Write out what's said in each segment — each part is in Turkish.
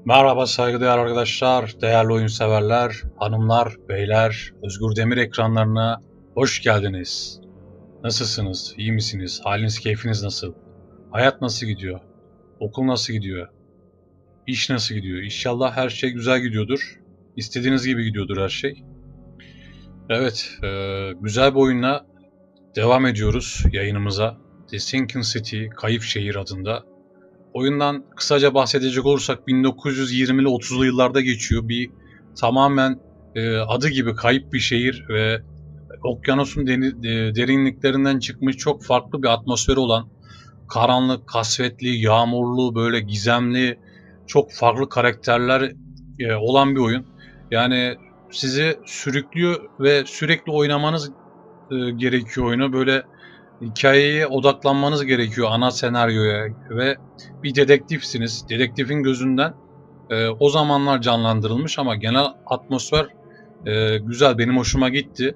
Merhaba saygıdeğer arkadaşlar, değerli oyun severler, hanımlar, beyler, Özgür Demir ekranlarına hoş geldiniz. Nasılsınız, iyi misiniz, haliniz, keyfiniz nasıl? Hayat nasıl gidiyor? Okul nasıl gidiyor? İş nasıl gidiyor? İnşallah her şey güzel gidiyordur. İstediğiniz gibi gidiyordur her şey. Evet, güzel bir oyunla devam ediyoruz yayınımıza. The Sinking City, Kayıp Şehir adında. Oyundan kısaca bahsedecek olursak 1920'li 30'lu yıllarda geçiyor. Bir tamamen adı gibi kayıp bir şehir ve okyanusun derinliklerinden çıkmış çok farklı bir atmosferi olan karanlık, kasvetli, yağmurlu, böyle gizemli, çok farklı karakterler olan bir oyun. Yani sizi sürüklüyor ve sürekli oynamanız gerekiyor oyunu. Böyle hikayeye odaklanmanız gerekiyor, ana senaryoya ve bir dedektifsiniz. Dedektifin gözünden o zamanlar canlandırılmış ama genel atmosfer güzel, benim hoşuma gitti.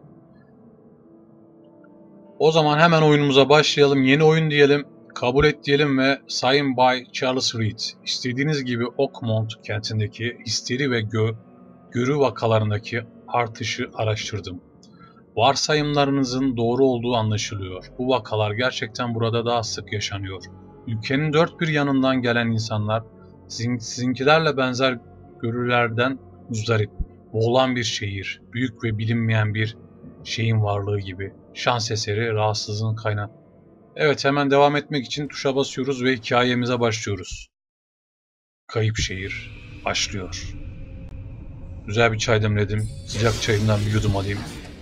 O zaman hemen oyunumuza başlayalım. Yeni oyun diyelim, kabul et diyelim ve Signed by Charles Reed. İstediğiniz gibi Oakmont kentindeki histeri ve görü vakalarındaki artışı araştırdım. Varsayımlarınızın doğru olduğu anlaşılıyor. Bu vakalar gerçekten burada daha sık yaşanıyor. Ülkenin dört bir yanından gelen insanlar sizinkilerle benzer görülerden muzdarip. Boğulan bir şehir, büyük ve bilinmeyen bir şeyin varlığı gibi. Şans eseri rahatsızlığın kaynağı. Evet, hemen devam etmek için tuşa basıyoruz ve hikayemize başlıyoruz. Kayıp şehir başlıyor. Güzel bir çay demledim. Sıcak çayımdan bir yudum alayım.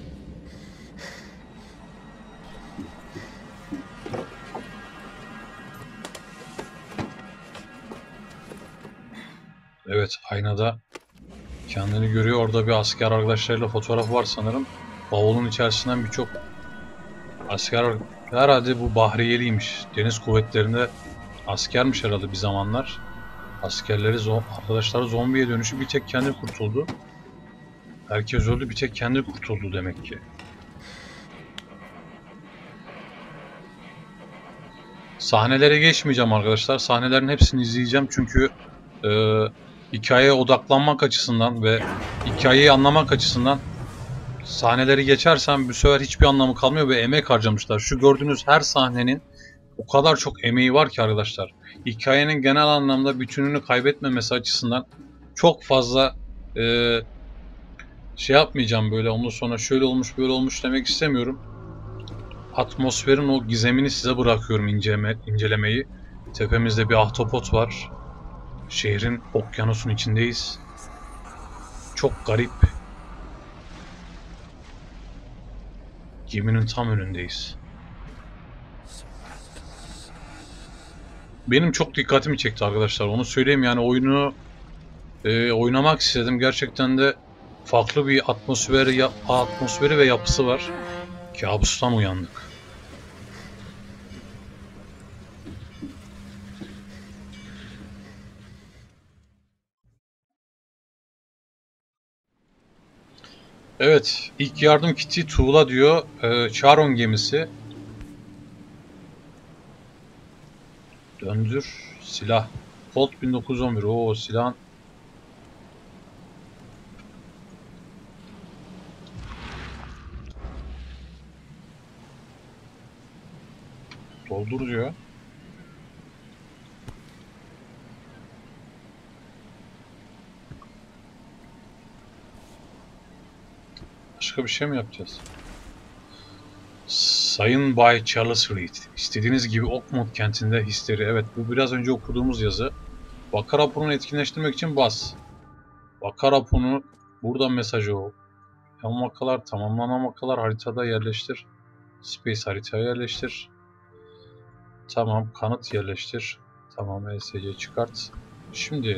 Evet, aynada kendini görüyor. Orada bir asker arkadaşlarıyla fotoğraf var sanırım. Bavulun içerisinden birçok asker, herhalde bu Bahriyeliymiş. Deniz kuvvetlerinde askermiş herhalde bir zamanlar. Arkadaşları zombiye dönüşü bir tek kendi kurtuldu. Herkes öldü, bir tek kendi kurtuldu demek ki. Sahnelere geçmeyeceğim arkadaşlar. Sahnelerin hepsini izleyeceğim çünkü hikayeye odaklanmak açısından ve hikayeyi anlamak açısından sahneleri geçersem bu sefer hiçbir anlamı kalmıyor ve emek harcamışlar. Şu gördüğünüz her sahnenin o kadar çok emeği var ki arkadaşlar. Hikayenin genel anlamda bütününü kaybetmemesi açısından çok fazla şey yapmayacağım, böyle ondan sonra şöyle olmuş böyle olmuş demek istemiyorum. Atmosferin o gizemini size bırakıyorum incelemeyi. Tepemizde bir ahtapot var. Şehrin okyanusun içindeyiz. Çok garip. Geminin tam önündeyiz. Benim çok dikkatimi çekti arkadaşlar. Onu söyleyeyim, yani oyunu oynamak istedim. Gerçekten de farklı bir atmosferi ve yapısı var. Kabustan uyandık. Evet, ilk yardım kiti tuğla diyor. Charon gemisi. Döndür. Silah. Colt 1911. Oo, silahın. Doldur diyor. Başka bir şey mi yapacağız? Sayın Bay Charles Reed. İstediğiniz gibi Oakmont kentinde histeri. Evet, bu biraz önce okuduğumuz yazı. Vaka raporunu etkinleştirmek için bas. Vaka raporunu, buradan mesajı o. Yan vakalar, tamamlanan vakalar haritada yerleştir. Space haritaya yerleştir. Tamam, kanıt yerleştir. Tamam, ESC çıkart. Şimdi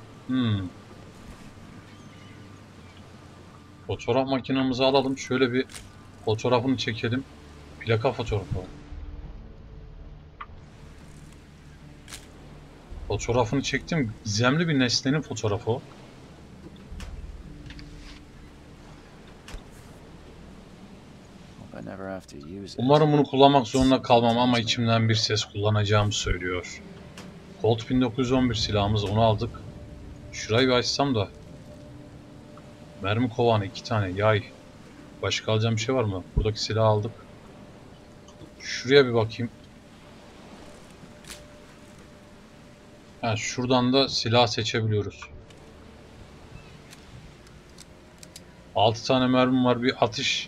fotoğraf makinemizi alalım. Şöyle bir fotoğrafını çekelim. Plaka fotoğrafı. Fotoğrafını çektim. Gizemli bir nesnenin fotoğrafı o. Umarım bunu kullanmak zorunda kalmam ama içimden bir ses kullanacağımı söylüyor. Colt 1911 silahımız, onu aldık. Şurayı bir açsam da. Mermi kovanı 2 tane yay. Başka alacağım bir şey var mı? Buradaki silahı aldık. Şuraya bir bakayım. Ha, şuradan da silah seçebiliyoruz. 6 tane mermim var. Bir atış.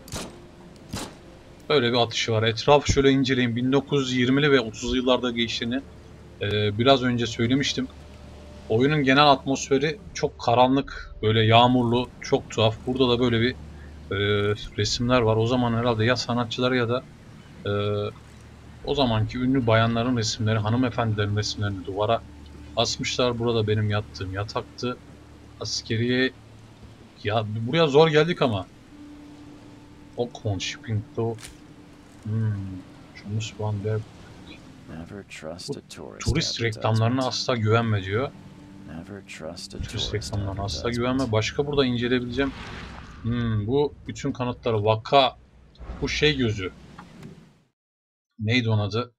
Böyle bir atışı var. Etrafı şöyle inceleyin. 1920'li ve 30'lu yıllarda geçtiğini biraz önce söylemiştim. Oyunun genel atmosferi çok karanlık, böyle yağmurlu, çok tuhaf. Burada da böyle bir resimler var. O zaman herhalde ya sanatçıları ya da e, o zamanki ünlü bayanların resimleri, hanımefendilerin resimlerini duvara asmışlar. Burada benim yattığım yataktı. Askeriye, ya buraya zor geldik ama. Oakmont Shipping to Jonas Van Der. Bu turist reklamlarına asla güvenme diyor. Turist reklamlarına asla güvenme. Başka burada inceleyebileceğim. Bu bütün kanıtları vaka, bu şey gözü. Neydi onun adı?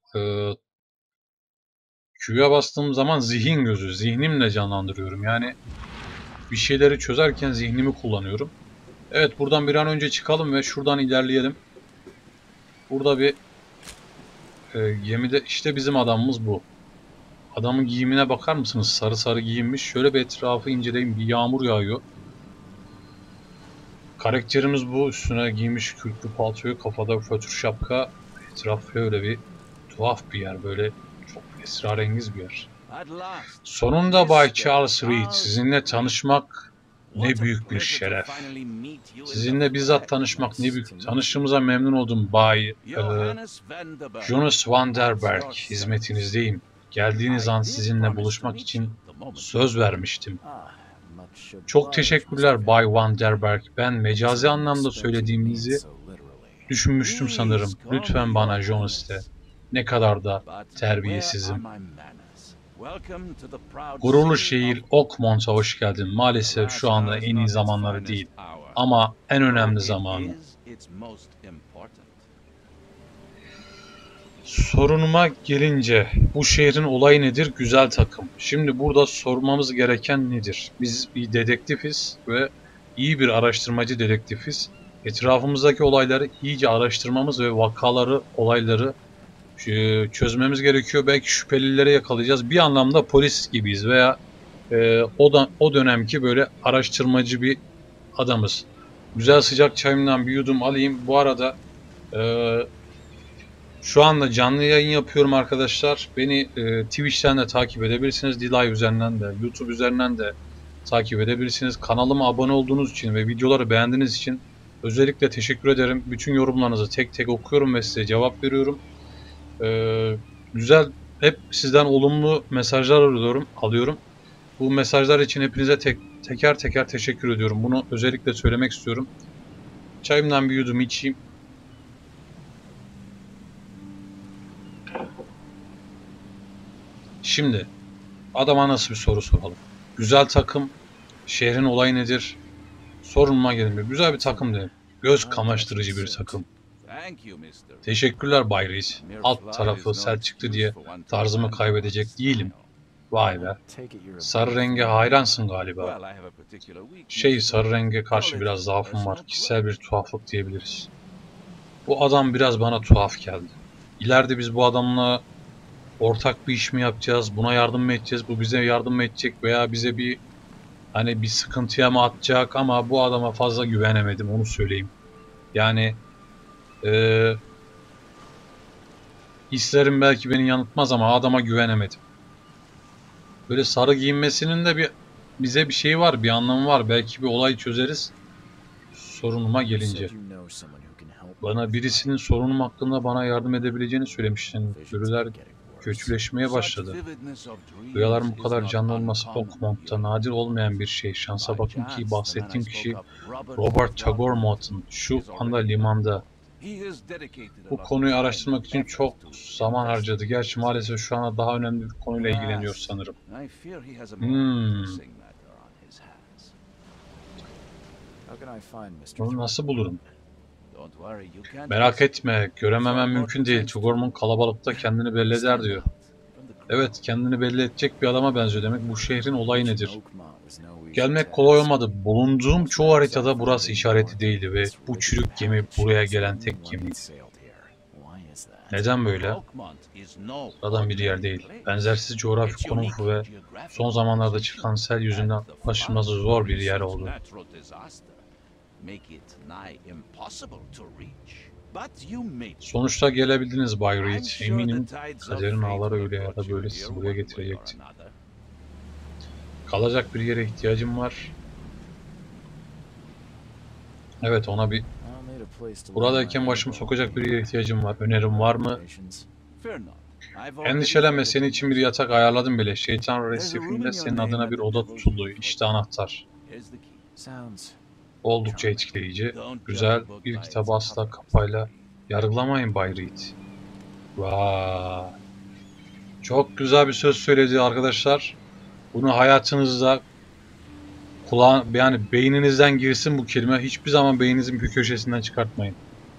Q'ya bastığım zaman zihin gözü. Zihnimle canlandırıyorum. Yani bir şeyleri çözerken zihnimi kullanıyorum. Evet, buradan bir an önce çıkalım ve şuradan ilerleyelim. Burada bir gemide işte bizim adamımız bu. Adamın giyimine bakar mısınız? Sarı sarı giyinmiş. Şöyle bir etrafı inceleyin. Bir yağmur yağıyor. Karakterimiz bu. Üstüne giymiş kürklü paltoyu, kafada fötr şapka. Etraf böyle bir tuhaf bir yer. Böyle çok esrarengiz bir yer. Sonunda Bay Charles Reed, sizinle tanışmak ne büyük bir şeref. Sizinle bizzat tanışmak ne büyük. Tanıştığımıza memnun oldum Bay Jonas Van Der Berg. Hizmetinizdeyim. Geldiğiniz an sizinle buluşmak için söz vermiştim. Çok teşekkürler Bay Van Der Berg. Ben mecazi anlamda söylediğimizi düşünmüştüm sanırım. Lütfen bana Jonas de. Ne kadar da terbiyesizim. Gururlu şehir Oakmont'a hoş geldin. Maalesef şu anda en iyi zamanları değil. Ama en önemli zamanı. Sorunuma gelince, bu şehrin olayı nedir? Güzel takım. Şimdi burada sormamız gereken nedir? Biz bir dedektifiz ve iyi bir araştırmacı dedektifiz. Etrafımızdaki olayları iyice araştırmamız ve vakaları, olayları çözmemiz gerekiyor. Belki şüphelileri yakalayacağız. Bir anlamda polis gibiyiz veya o dönemki böyle araştırmacı bir adamız. Güzel sıcak çayımdan bir yudum alayım. Bu arada şu anda canlı yayın yapıyorum arkadaşlar. Beni Twitch'ten de takip edebilirsiniz. D-Live üzerinden de, YouTube üzerinden de takip edebilirsiniz. Kanalıma abone olduğunuz için ve videoları beğendiğiniz için özellikle teşekkür ederim. Bütün yorumlarınızı tek tek okuyorum ve size cevap veriyorum. Güzel, hep sizden olumlu mesajlar alıyorum. Bu mesajlar için hepinize teker teker teşekkür ediyorum. Bunu özellikle söylemek istiyorum. Çayımdan bir yudum içeyim. Şimdi adama nasıl bir soru soralım? Güzel takım, şehrin olayı nedir? Sorunuma gelin. Güzel bir takım dedim. Göz kamaştırıcı bir takım. Teşekkürler Bay Reed. Alt tarafı sel çıktı diye tarzımı kaybedecek değilim. Vay be. Sarı renge hayransın galiba. Sarı renge karşı biraz zaafım var. Kişisel bir tuhaflık diyebiliriz. Bu adam biraz bana tuhaf geldi. İleride biz bu adamla ortak bir iş mi yapacağız? Buna yardım mı edeceğiz? Bu bize yardım mı edecek veya bize bir sıkıntıya mı atacak? Ama bu adama fazla güvenemedim, onu söyleyeyim. Yani hislerim belki beni yanıltmaz ama adama güvenemedim. Böyle sarı giyinmesinin de bize bir şey var, bir anlamı var. Belki bir olay çözeriz. Sorunuma gelince. Bana birisinin sorunum hakkında bana yardım edebileceğini söylemiştin. Görüler kötüleşmeye başladı. Rüyaların bu kadar canlı olması Oakmont'ta nadir olmayan bir şey. Şansa bakın ki bahsettiğim kişi Robert Tagore Morton. Şu anda limanda. Bu konuyu araştırmak için çok zaman harcadı. Gerçi maalesef şu anda daha önemli bir konuyla ilgileniyor sanırım. Onu nasıl bulurum? Merak etme, görememem mümkün değil. Tugorm'un kalabalıkta kendini belli eder diyor. Evet, kendini belli edecek bir adama benziyor. Demek bu şehrin olayı nedir? Gelmek kolay olmadı. Bulunduğum çoğu haritada burası işareti değildi ve bu çürük gemi buraya gelen tek gemiydi. Neden böyle? Sıradan bir yer değil. Benzersiz coğrafi konumu ve son zamanlarda çıkan sel yüzünden ulaşılması zor bir yer oldu. Sonuçta gelebildiniz Bay Reed. Eminim kaderin ağları öyle ya da böyle sizi buraya getirecekti. Kalacak bir yere ihtiyacım var. Evet, ona bir... Buradayken başımı sokacak bir yere ihtiyacım var. Önerim var mı? Endişelenme, senin için bir yatak ayarladım bile. Şeytan resifinde senin adına bir oda tutuldu. İşte anahtar. Oldukça etkileyici. Güzel. Bir kitabı asla kafayla yargılamayın Bay Reed. Vay. Çok güzel bir söz söyledi arkadaşlar. Bunu hayatınızda yani beyninizden girsin bu kelime. Hiçbir zaman beyninizin bir köşesinden çıkartmayın.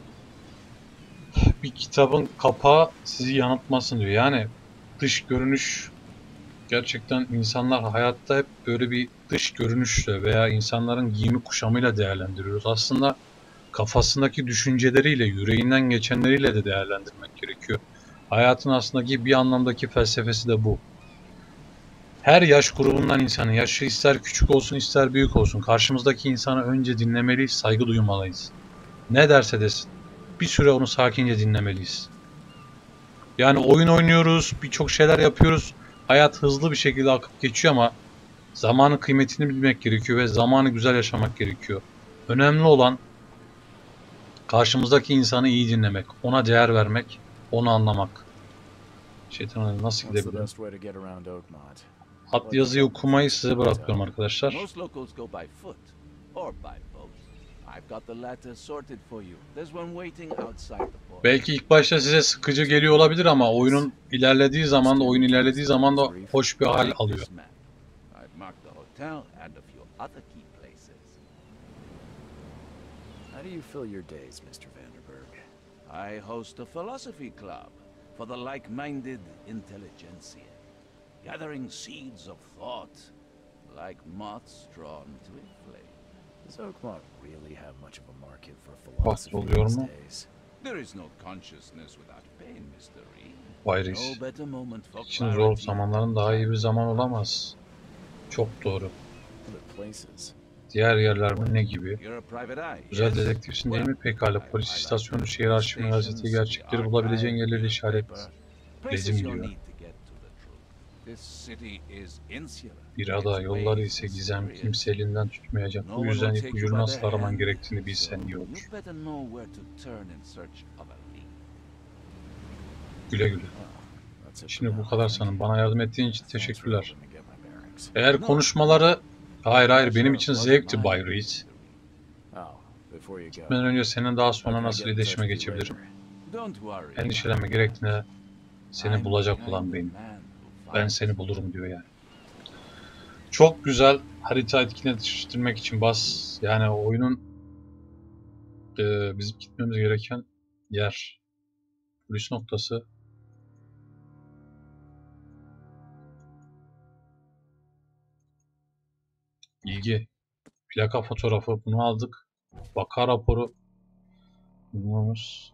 Bir kitabın kapağı sizi yanıltmasın diyor. Yani dış görünüş, gerçekten insanlar hayatta hep böyle bir dış görünüşle veya insanların giyimi kuşamıyla değerlendiriyoruz. Aslında kafasındaki düşünceleriyle, yüreğinden geçenleriyle de değerlendirmek gerekiyor. Hayatın aslında bir anlamdaki felsefesi de bu. Her yaş grubundan insanı, yaşı ister küçük olsun ister büyük olsun, karşımızdaki insanı önce dinlemeliyiz, saygı duymalıyız. Ne derse desin, bir süre onu sakince dinlemeliyiz. Yani oyun oynuyoruz, birçok şeyler yapıyoruz, hayat hızlı bir şekilde akıp geçiyor ama zamanın kıymetini bilmek gerekiyor ve zamanı güzel yaşamak gerekiyor. Önemli olan karşımızdaki insanı iyi dinlemek, ona değer vermek, onu anlamak. Şeytan nasıl gidebilirim? Alt yazıyı okumayı size bırakıyorum arkadaşlar. Belki ilk başta size sıkıcı geliyor olabilir ama oyun ilerlediği zaman da hoş bir hal alıyor. How do you fill your days, Mr. Vanderberg? I host a philosophy club for the like-minded intelligentsia, gathering seeds of thought like moths drawn to a flame. Does Oakmont really have much of a market for philosophy these days? There is no consciousness without pain, Mr. Reed. No better moment for İçin zor zamanların daha iyi bir zaman olamaz. Çok doğru. Diğer yerler mi ne gibi? Güzel dedektifsin değil mi? Pekala. Polis istasyonu, şehir arşivini, gazeteyi, gerçekleri bulabileceğin yerleri işaretledim diyor. Bir ada, yolları ise gizem, kimse elinden tutmayacak. Bu yüzden ipucunu nasıl araman gerektiğini bilsen iyi olur. Güle güle. Şimdi bu kadar sanırım. Bana yardım ettiğin için teşekkürler. Eğer konuşmaları... Hayır, benim için zevkti Bay Reed. Gitmeden önce senin daha sonra nasıl iletişime geçebilirim? Endişelenme, gerektiğinde seni bulacak olan benim. Ben seni bulurum diyor yani. Çok güzel. Harita etkinleştirmek için bas. Yani oyunun bizim gitmemiz gereken yer. Polis noktası. İlgi. Plaka fotoğrafı. Bunu aldık. Vaka raporu. Bulmamız.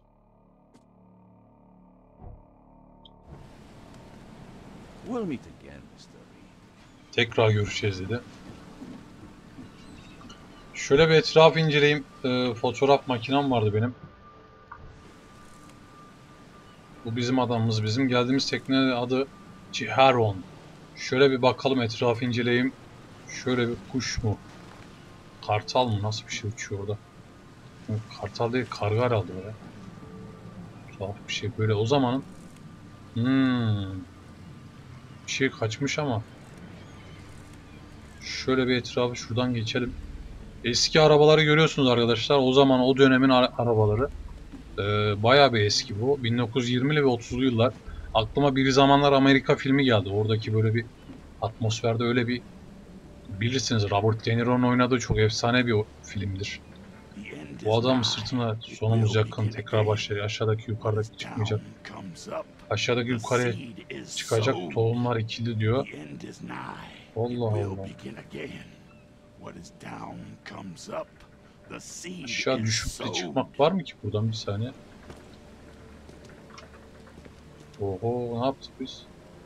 Tekrar görüşeceğiz dedi. Şöyle bir etrafı inceleyeyim. Fotoğraf makinem vardı benim. Bu bizim adamımız. Bizim geldiğimiz teknenin adı Ciharon. Şöyle bir bakalım, etrafı inceleyeyim. Şöyle bir kuş mu? Kartal mı? Nasıl bir şey uçuyor orada? Kartal değil, karga herhalde ya. Tuhaf bir şey böyle. O zamanın bir şey kaçmış ama. Şöyle bir etrafı şuradan geçelim. Eski arabaları görüyorsunuz arkadaşlar. O zaman o dönemin arabaları. Bayağı bir eski bu. 1920'li ve 30'lu yıllar. Aklıma bir zamanlar Amerika filmi geldi. Oradaki böyle bir atmosferde öyle bir, bilirsiniz, Robert De Niro'nun oynadığı çok efsane bir filmdir. Bu adamın sırtına sonumuz yakın. Tekrar başlıyor. Aşağıdaki yukarıdaki çıkmayacak. Aşağıdaki yukarıya çıkacak tohumlar ikili diyor. Allah Allah. Aşağı düşüp de çıkmak var mı ki buradan, bir saniye. Oho, ne yaptık biz?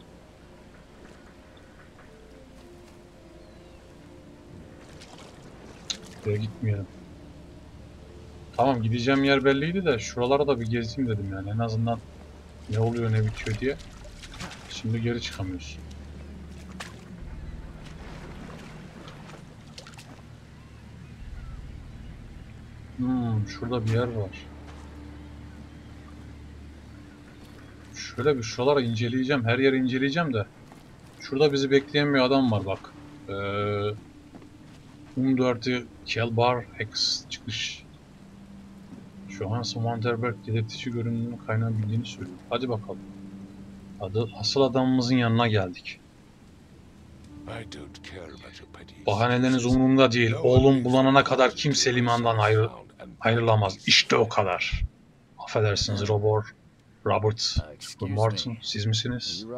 Buraya gitmeyelim. Tamam, gideceğim yer belliydi de şuralara da bir gezeyim dedim yani. En azından ne oluyor ne bitiyor diye. Şimdi geri çıkamıyoruz. Şurada bir yer var. Şöyle bir şuralara inceleyeceğim. Her yeri inceleyeceğim de. Şurada bizi bekleyen bir adam var bak. 14 Kelbar X çıkış. Johannes Vanderberg dedektifçi görünümünün kaynağı bildiğini söylüyor. Hadi bakalım. Asıl adamımızın yanına geldik. Bahaneleriniz umurumda değil. Oğlum bulanana kadar kimse limandan ayrılamaz. İşte o kadar. Affedersiniz Robert Morton, siz misiniz?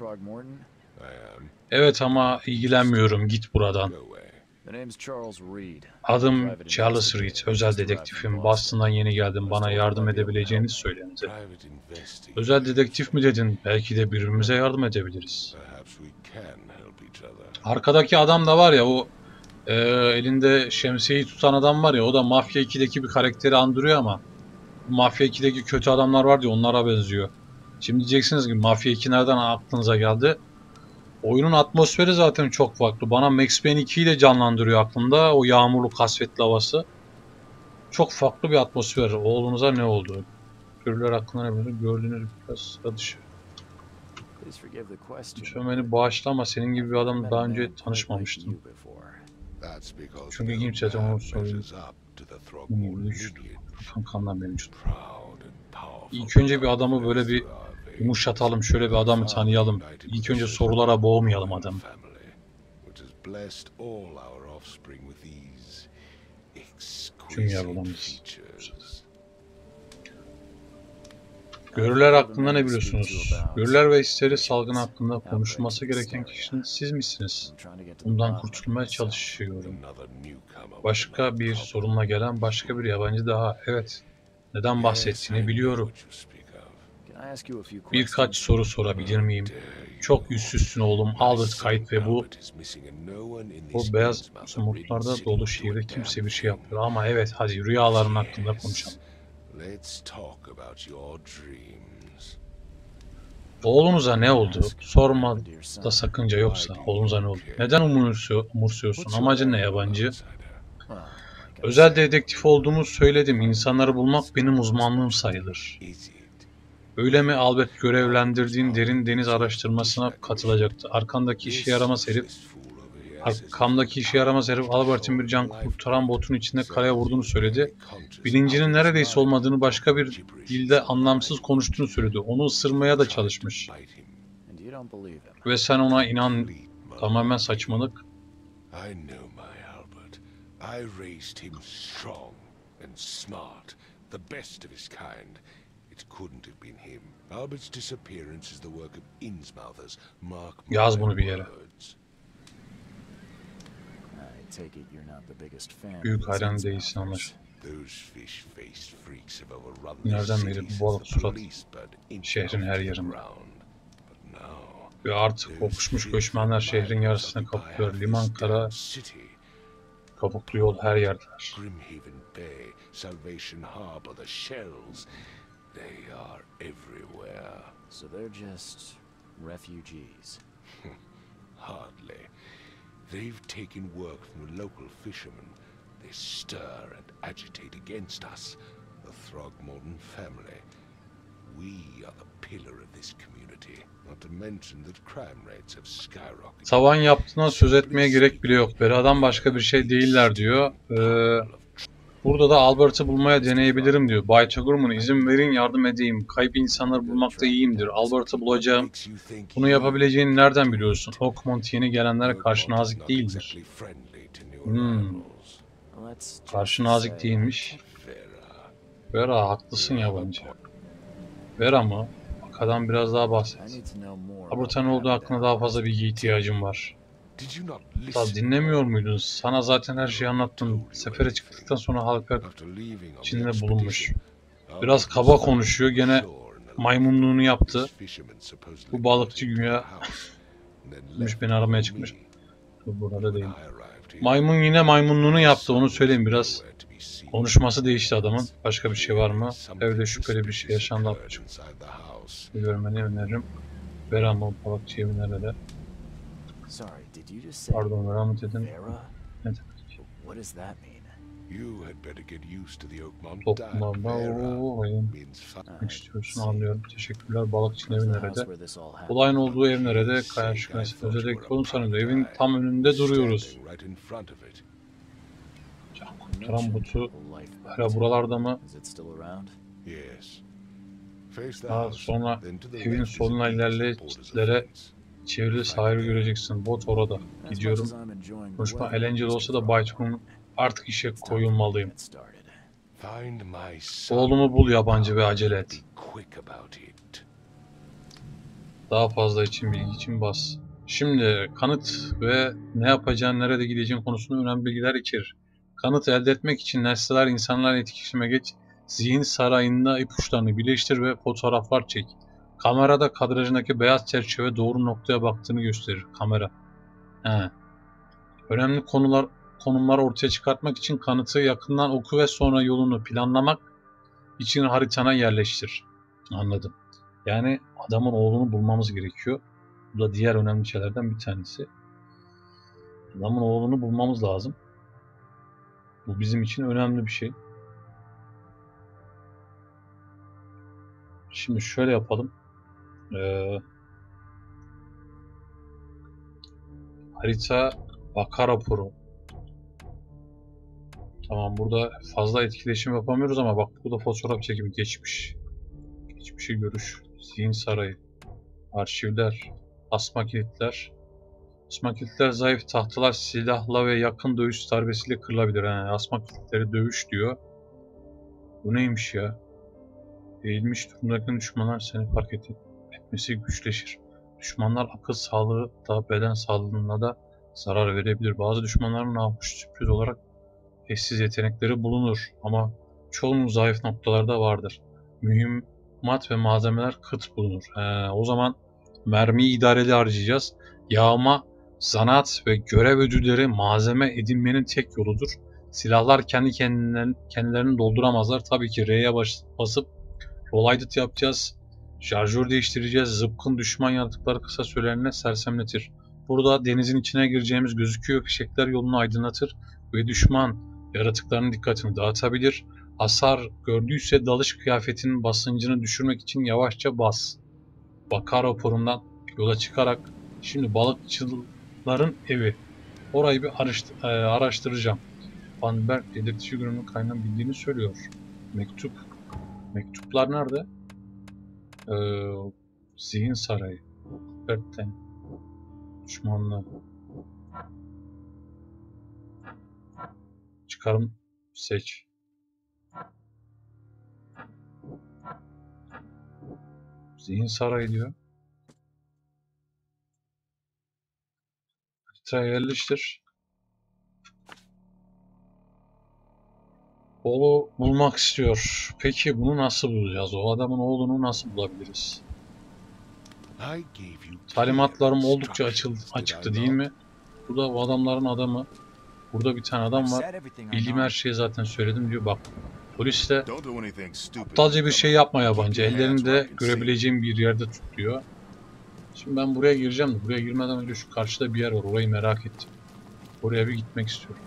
Evet ama ilgilenmiyorum. Git buradan. Adım Charles Reed. Özel dedektifim. Boston'dan yeni geldim. Bana yardım edebileceğiniz söylendi. Özel dedektif mi dedin? Belki de birbirimize yardım edebiliriz. Arkadaki adam da var ya, o elinde şemsiyeyi tutan adam var ya, o da Mafya 2'deki bir karakteri andırıyor ama Mafya 2'deki kötü adamlar var ya, onlara benziyor. Şimdi diyeceksiniz ki Mafya 2 nereden aklınıza geldi? Oyunun atmosferi zaten çok farklı. Bana Max Payne 2'yi de canlandırıyor aklımda. O yağmurlu kasvetli havası. Çok farklı bir atmosfer. Oğlunuza ne oldu? Görüler hakkında ne bileyim? Gördüğünüz biraz sıra dışı. Lütfen beni bağışla ama senin gibi bir adamla daha önce tanışmamıştım. Çünkü kimse onu soruyor. Kankamdan mevcut. İlk önce bir adamı böyle bir yumuşatalım, şöyle bir adamı tanıyalım. İlk önce sorulara boğmayalım adamı. Junior olamaz. Görüler hakkında ne biliyorsunuz? Görüler ve hisleri salgını hakkında konuşulması gereken kişinin siz misiniz? Bundan kurtulmaya çalışıyorum. Başka bir sorunla gelen başka bir yabancı daha. Evet. Neden bahsettiğini biliyorum. Birkaç soru sorabilir miyim? Çok yüzsüzsün oğlum. Albert kayıp ve bu beyaz somurtlarda dolu şehirde kimse bir şey yapmıyor. Ama evet, hadi rüyaların hakkında konuşalım. Oğlunuza ne oldu? Sormada sakınca yoksa. Oğlunuza ne oldu? Neden umursuyorsun? Amacın ne yabancı? Özel dedektif olduğumu söyledim. İnsanları bulmak benim uzmanlığım sayılır. Öyle mi? Albert görevlendirdiğin derin deniz araştırmasına katılacaktı. Arkamdaki işe yaramaz herif Albert'in bir can kurtaran botun içinde karaya vurduğunu söyledi. Bilincinin neredeyse olmadığını, başka bir dilde anlamsız konuştuğunu söyledi. Onu ısırmaya da çalışmış. Ve sen ona inan, tamamen saçmalık. Yaz bunu bir yere. Büyük hayran değilsin anlaşılan. Nereden beri bu balık surat şehrin her yerinde. Ve artık kokuşmuş göçmenler şehrin yarısını kaplıyor. Liman, kara, kabuklu yol her yerdeler. So they're just refugees. Hardly. They've taken work from the local fishermen. They stir and agitate against us, the Throgmorton family. We are the pillar of this community, not to mention that crime rates have skyrocketed. Tavan yaptığına söz etmeye gerek bile yok. Beladan başka bir şey değiller diyor. Burada da Albert'ı bulmaya deneyebilirim diyor. Bay Togurman, izin verin yardım edeyim. Kayıp insanları bulmakta iyiyimdir. Albert'ı bulacağım. Bunu yapabileceğini nereden biliyorsun? Oakmont yeni gelenlere karşı nazik değildir. Karşı nazik değilmiş. Vera haklısın yabancı. Vera mı? Bak adam biraz daha I bahset. need to know more about Laboratuvarın what olduğu happened hakkında down daha there. fazla bilgiye ihtiyacım var. Did you not Daha listen? dinlemiyor muydun? Sana zaten her şeyi anlattım. Sefere çıktıktan sonra halka After leaving on the içinde bulunmuş. expedition, Biraz our kaba people konuşuyor. Gene ashore in the maymunluğunu yaptı. This fisherman supposedly Bu balıkçı brought him güya to the house and then gitmiş left beni aramaya me. çıkmış. Dur burada When değil. I arrived here, Maymun yine maymunluğunu yaptı. Onu sun söyleyeyim was biraz. nowhere to be seen. Konuşması değişti adamın. Başka bir şey var mı? Something Evde şüpheli bir şey suspicious yaşandı. occurred inside the house. Görmeni öneririm. Vera mı? Balıkçı evi nerede? Sorry, did you just say Pardon Vera mı dedin? Vera? Ne demek? What does that mean? You had better get used to the Oakmont Toplumlarda oyun means gitmek istiyorsun anlıyorum. Teşekkürler. Balıkçının evi Where's the house nerede? where this all happened? Olayın olduğu ev nerede? Kaya şüphesi. Özellikle onun sanırım. Evin tam önünde duruyoruz. right in front of it. Can You kurtaran mentioned butu a lifeboat. hala buralarda mı? Is it still around? Yes. Face the Daha house, sonra then to the evin left is soluna a ilerle, border's a çitlere fence. çevrili sahili göreceksin. Bot orada. As much Gidiyorum. as I'm enjoying the Konuşma weather, eğlenceli olsa da Baytun'un artık işe it's time koyulmalıyım. to get started. Find my son. Oğlumu bul yabancı ve acele et. Be quick about it. Daha fazla için bilgi için bas. Şimdi kanıt ve ne yapacağın, nerede gideceğin konusunda önemli bilgiler içerir. Kanıt elde etmek için nesneler insanlarla etkileşime geç. Zihin sarayında ipuçlarını birleştir ve fotoğraflar çek. Kamerada kadrajındaki beyaz çerçeve doğru noktaya baktığını gösterir. Kamera. He. Önemli konumlar ortaya çıkartmak için kanıtı yakından oku ve sonra yolunu planlamak için haritana yerleştir. Anladım. Yani adamın oğlunu bulmamız gerekiyor. Bu da diğer önemli şeylerden bir tanesi. Adamın oğlunu bulmamız lazım. Bu bizim için önemli bir şey. Şimdi şöyle yapalım. Harita vaka raporu. Tamam, burada fazla etkileşim yapamıyoruz ama bak burada fotoğraf çekimi geçmiş. Geçmişi görüş. Zihin sarayı. Arşivler. Asma kilitler. Asma kilitler zayıf tahtalar silahla ve yakın dövüş darbesiyle kırılabilir. Yani asma kilitleri dövüş diyor. Bu neymiş ya? Eğilmiş durumdaki düşmanlar seni fark etmesi güçleşir. Düşmanlar akıl sağlığı da beden sağlığına da zarar verebilir. Bazı düşmanların nahoş sürpriz olarak eşsiz yetenekleri bulunur ama çoğunun zayıf noktalarda vardır. Mühimmat ve malzemeler kıt bulunur. O zaman mermiyi idareli harcayacağız. Yağma, zanaat ve görev ödülleri malzeme edinmenin tek yoludur. Silahlar kendilerini dolduramazlar. Tabii ki R'ye basıp roll edit yapacağız. Şarjör değiştireceğiz. Zıpkın düşman yaratıkları kısa süreliğine sersemletir. Burada denizin içine gireceğimiz gözüküyor. Fişekler yolunu aydınlatır ve düşman yaratıkların dikkatini dağıtabilir. Hasar gördüyse dalış kıyafetinin basıncını düşürmek için yavaşça bas. Vaka raporundan yola çıkarak şimdi balıkçıların evi. Orayı bir araştıracağım. Van Berg dedektif grubunun kaynağını bildiğini söylüyor. Mektup. Mektuplar nerede? Zihin sarayı. Berg'ten. Düşmanlar. Çıkarım seç. Zihin sarayı diyor. Haritaya yerleştir. Oğlu bulmak istiyor. Peki bunu nasıl bulacağız? O adamın oğlunu nasıl bulabiliriz? Talimatlarım oldukça açıktı değil mi? Bu da o adamların adamı. Burada bir tane adam var. Bildiğim her şeyi zaten söyledim diyor. Bak, polis de aptalca bir şey yapma yabancı. Ellerini de görebileceğim bir yerde tut diyor. Şimdi ben buraya gireceğim de buraya girmeden önce şu karşıda bir yer var. Orayı merak ettim. Oraya bir gitmek istiyorum.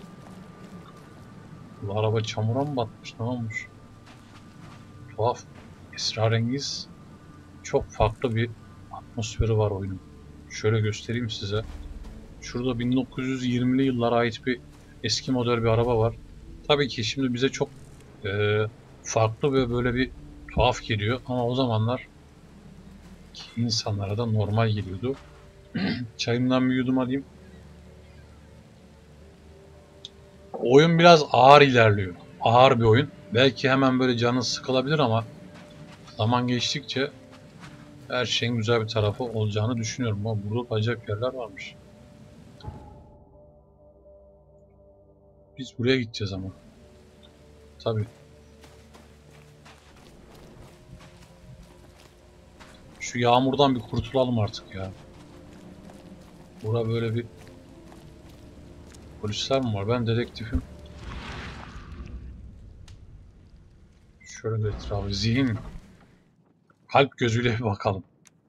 Bu araba çamura mı batmış? Ne olmuş? Tuhaf, esrarengiz, çok farklı bir atmosferi var oyunun. Şöyle göstereyim size. Şurada 1920'li yıllara ait bir eski model bir araba var. Tabii ki şimdi bize çok farklı ve böyle bir tuhaf geliyor ama o zamanlar insanlara da normal geliyordu. Çayımdan bir yudum alayım. Oyun biraz ağır ilerliyor. ağır bir oyun. Belki hemen böyle canın sıkılabilir ama zaman geçtikçe her şeyin güzel bir tarafı olacağını düşünüyorum. Ama burada acayip yerler varmış. Biz buraya gideceğiz ama. Tabii. Şu yağmurdan bir kurtulalım artık ya. Burada böyle bir polisler mi var? Ben dedektifim. Şöyle bir etrafı. Zihin. Kalp gözüyle bir bakalım.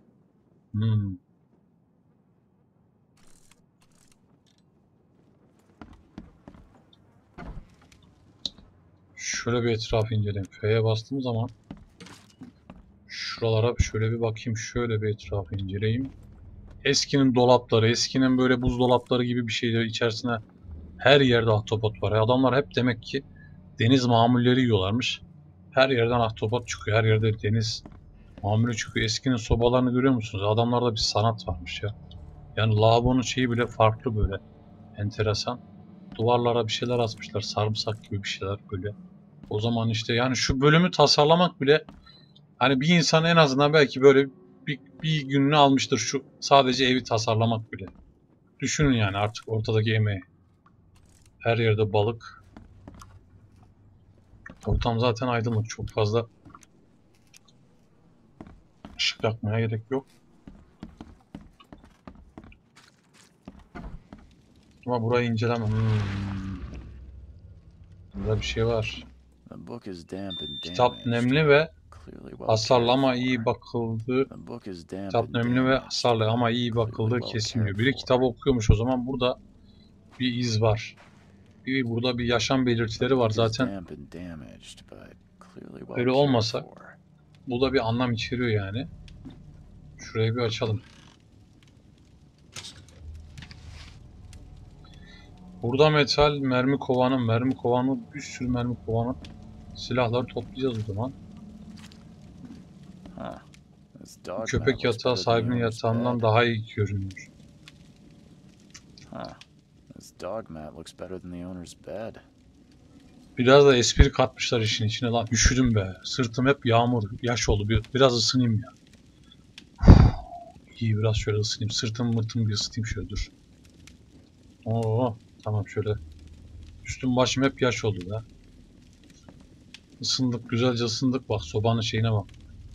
Şöyle bir etrafı inceleyelim. F'ye bastığım zaman şuralara şöyle bir bakayım. Şöyle bir etrafı inceleyeyim. Eskinin dolapları, eskinin böyle buzdolapları gibi bir şeyler içerisine her yerde ahtapot var. Adamlar hep demek ki deniz mamulleri yiyorlarmış. Her yerden ahtapot çıkıyor. Her yerde deniz mamulü çıkıyor. Eskinin sobalarını görüyor musunuz? Adamlarda bir sanat varmış ya. Yani lavabonun şeyi bile farklı böyle. Enteresan. Duvarlara bir şeyler asmışlar. Sarımsak gibi bir şeyler böyle. O zaman işte yani şu bölümü tasarlamak bile hani bir insan en azından belki böyle bir gününü almıştır şu sadece evi tasarlamak bile. Düşünün yani artık ortadaki emeği. Her yerde balık. Ortam zaten aydınlık. Çok fazla ışık yakmaya gerek yok. Ama burayı incelemem. Burada bir şey var. Kitap nemli ve hasarlı ama iyi bakıldı. Kitap nemli ve hasarlı ama iyi bakıldığı kesin diyor. Biri kitap okuyormuş o zaman burada bir iz var. Burada bir yaşam belirtileri var zaten. Öyle olmasa bu da bir anlam içeriyor yani. Şurayı bir açalım. Burada metal, mermi kovanı, bir sürü mermi kovanı. Silahları toplayacağız o zaman. Köpek yatağı sahibinin yatağından daha iyi görünüyor. Biraz da espri katmışlar işin içine lan. Üşüdüm be. Sırtım hep yağmur, yaş oldu. Biraz ısınayım ya. İyi biraz şöyle ısınayım. Sırtımı bir ısıtayım şöyle dur. Oo, tamam şöyle. Üstüm başım hep yaş oldu da. Isındık, güzelce ısındık. Bak sobanın şeyine bak.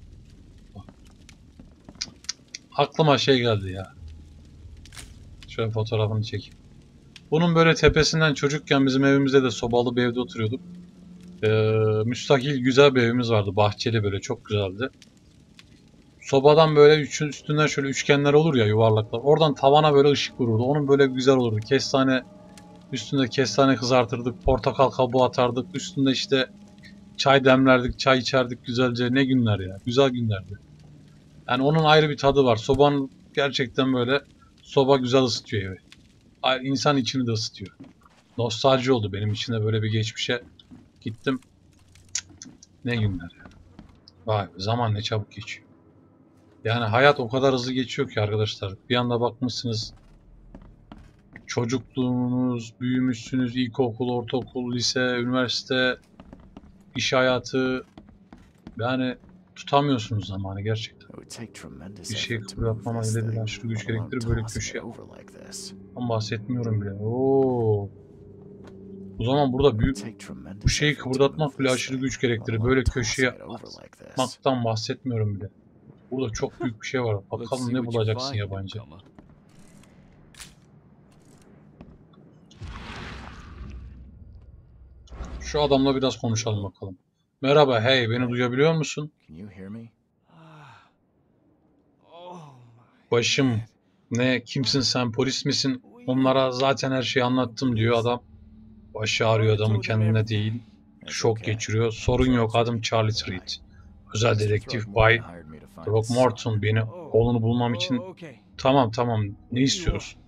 Aklıma şey geldi ya. Şöyle fotoğrafını çekeyim. Bunun böyle tepesinden çocukken bizim evimizde de sobalı bir evde oturuyorduk. Müstakil güzel bir evimiz vardı. Bahçeli böyle çok güzeldi. Sobadan böyle üstünden şöyle üçgenler olur ya yuvarlaklar. Oradan tavana böyle ışık vururdu. Onun böyle güzel olurdu. Kestane üstünde kestane kızartırdık. Portakal kabuğu atardık. Üstünde işte çay demlerdik. Çay içerdik güzelce. Ne günler ya. Güzel günlerdi. Yani onun ayrı bir tadı var. Sobanın gerçekten böyle soba güzel ısıtıyor evi. İnsan içini de ısıtıyor. Nostalji oldu benim için de böyle bir geçmişe gittim. Ne günler ya. Vay zaman ne çabuk geçiyor. Yani hayat o kadar hızlı geçiyor ki arkadaşlar. Bir anda bakmışsınız çocukluğunuz, büyümüşsünüz, ilkokul, ortaokul, lise, üniversite, iş hayatı. Yani tutamıyorsunuz zamanı gerçekten. Bir şey kıpırdatmama ile bir aşırı güç gerektirir böyle köşeye. Ama bahsetmiyorum bile. Oo. O zaman burada bu şeyi kıpırdatmak bile aşırı güç gerektirir. Böyle köşeye atmaktan bahsetmiyorum bile. Burada çok büyük bir şey var. Bakalım ne bulacaksın yabancı. Şu adamla biraz konuşalım bakalım. Merhaba, hey, beni duyabiliyor musun? Başım, ne, kimsin sen, polis misin? Onlara zaten her şeyi anlattım diyor adam. Başı ağrıyor adamın kendine değil. Şok geçiriyor. Sorun yok, adım Charlie Treat. Özel dedektif Bay Throckmorton beni oğlunu bulmam için... Tamam, ne istiyorsun?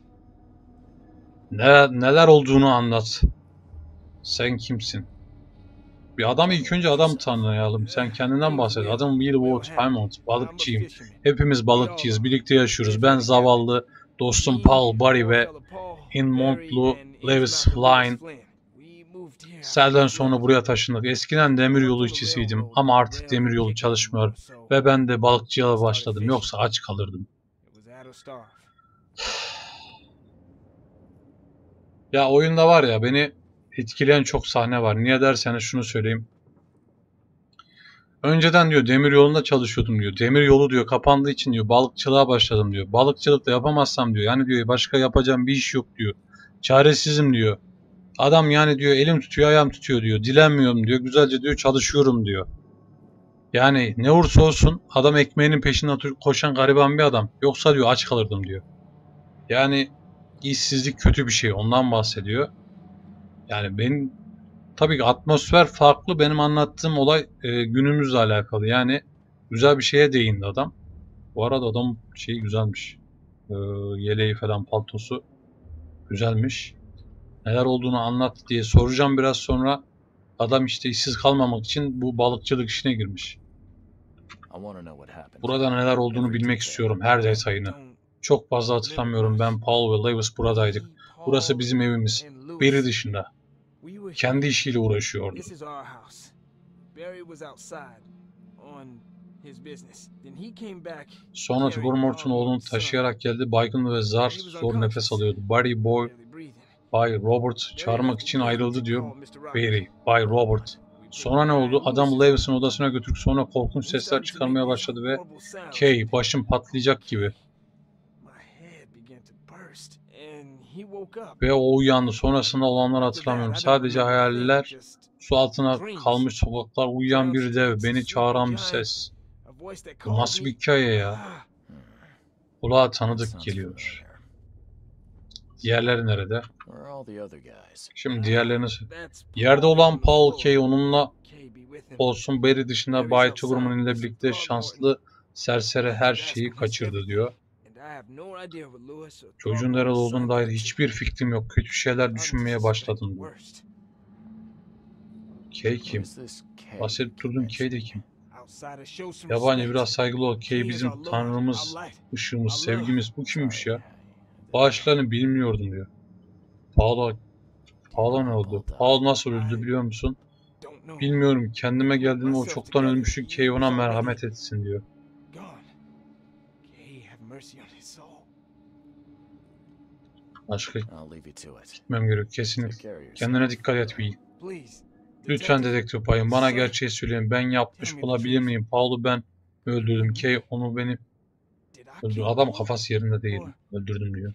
Neler olduğunu anlat. Sen kimsin? Bir adam ilk önce adam tanıyalım. Sen kendinden bahset. Adım Willwood Hammond. Balıkçıyım. Hepimiz balıkçıyız. Birlikte yaşıyoruz. Ben zavallı dostum Paul Barry ve In Montlu Lewis Flynn. Selden sonra buraya taşındık. Eskiden demiryolu işçisiydim ama artık demiryolu çalışmıyor ve ben de balıkçılığa başladım. Yoksa aç kalırdım. Ya oyunda var ya, beni etkileyen çok sahne var. Niye derseniz şunu söyleyeyim. Önceden diyor demir yolunda çalışıyordum diyor. Demir yolu diyor kapandığı için diyor balıkçılığa başladım diyor. Balıkçılık da yapamazsam diyor. Yani diyor başka yapacağım bir iş yok diyor. Çaresizim diyor. Adam yani diyor elim tutuyor ayağım tutuyor diyor. Dilenmiyorum diyor. Güzelce diyor çalışıyorum diyor. Yani ne olursa olsun adam ekmeğinin peşinden koşan gariban bir adam. Yoksa diyor aç kalırdım diyor. Yani işsizlik kötü bir şey. Ondan bahsediyor. Yani benim tabii ki atmosfer farklı. Benim anlattığım olay günümüzle alakalı. Yani güzel bir şeye değindi adam. Bu arada adam şeyi güzelmiş. Yeleği falan paltosu güzelmiş. Neler olduğunu anlat diye soracağım biraz sonra. Adam işte işsiz kalmamak için bu balıkçılık işine girmiş. Burada neler olduğunu bilmek istiyorum, her detayını. Çok fazla hatırlamıyorum. Ben, Paul ve Lewis buradaydık. Burası bizim evimiz. Biri dışında. Kendi işiyle uğraşıyordu. Sonra Tubermort'un oğlunu taşıyarak geldi. Baygın ve zor nefes alıyordu. Bay Robert çağırmak için ayrıldı diyor Barry. Bay Robert. Sonra ne oldu? Adam Lewis'in odasına götürdük. Sonra korkunç sesler çıkarmaya başladı ve Kay başım patlayacak gibi. Ve o uyandı. Sonrasında olanları hatırlamıyorum. Sadece hayaller, su altına kalmış sokaklar, uyuyan bir dev, beni çağıran bir ses. Bu nasıl bir hikaye ya? Kulağa tanıdık geliyor. Diğerleri nerede? Şimdi diğerlerini... Yerde olan Paul Kay onunla olsun. Barry dışında Bay Tuberman ile birlikte şanslı serseri her şeyi kaçırdı diyor. Çocuğun nerede olduğuna dair hiçbir fikrim yok. Kötü şeyler düşünmeye başladım diyor. Kay kim? Bahsedip durdun, Kay de kim? Yabancı, biraz saygılı ol. Kay bizim tanrımız, ışığımız, sevgimiz. Bu kimmiş ya? Bağışlarını bilmiyordum diyor. Paul'a ne oldu? Paul nasıl öldü biliyor musun? Bilmiyorum. Kendime geldiğimde o çoktan ölmüştü. Kay ona merhamet etsin diyor. Başka gitmem gerek kesinlikle. Kendine dikkat et Will. Lütfen dedektif bayım, bana gerçeği söyleyin. Ben yapmış olabilir miyim? Paul'u ben öldürdüm. Kay onu beni öldürdü. Adam kafası yerinde değil. Öldürdüm diyor.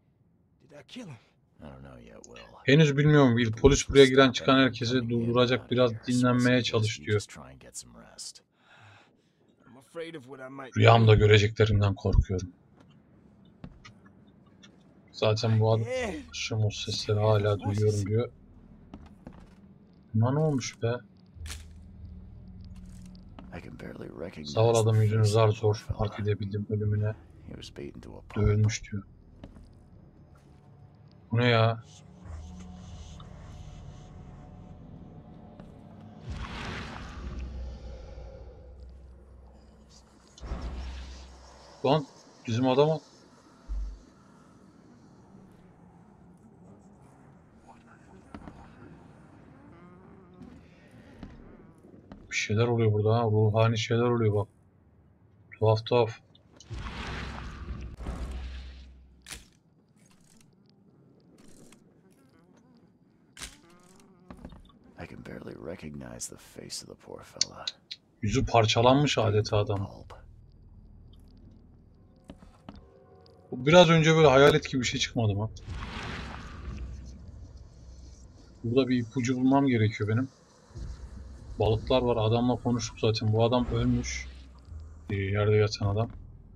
Henüz bilmiyorum Will. Polis buraya giren çıkan herkesi durduracak, biraz dinlenmeye çalış diyor. Rüyamda göreceklerinden korkuyorum. Zaten bu akşam o sesleri hala duyuyorum diyor. Buna ne olmuş be? Sağ ol adam, yüzünü zar zor fark edebildim ölümüne. Dövülmüş diyor. Bu ne ya? Lan bizim adama... Bir şeyler oluyor burada ha. Ruhani şeyler oluyor bak. Tuhaf tuhaf. Yüzü parçalanmış adeta adam. Biraz önce böyle hayalet gibi bir şey çıkmadı mı? Burada bir ipucu bulmam gerekiyor benim. Balıklar var. Adamla konuştuk zaten. Bu adam ölmüş. Yerde yatan adam.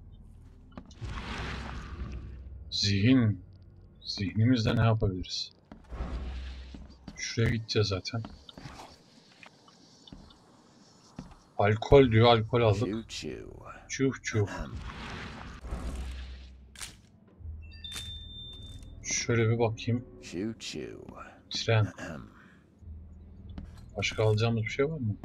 Zihin. Zihnimizde ne yapabiliriz? Şuraya gideceğiz zaten. Alkol diyor. Alkol aldık. Çuh çuh. Şöyle bir bakayım. Tren. Başka alacağımız bir şey var mı?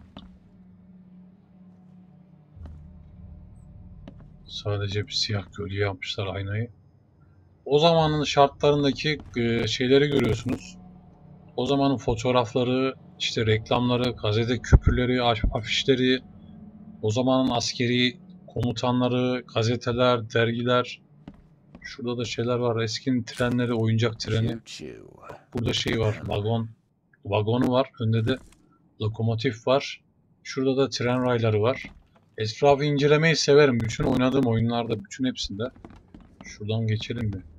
Sadece bir siyah gölge yapmışlar aynayı. O zamanın şartlarındaki şeyleri görüyorsunuz. O zamanın fotoğrafları, işte reklamları, gazete küpürleri, afişleri, o zamanın askeri komutanları, gazeteler, dergiler. Şurada da şeyler var. Eskinin trenleri, oyuncak treni. Choo-choo. Burada şey var. Vagonu var. Önde de lokomotif var. Şurada da tren rayları var. Etrafı incelemeyi severim. Bütün oynadığım oyunlarda, bütün hepsinde. Şuradan geçelim bir.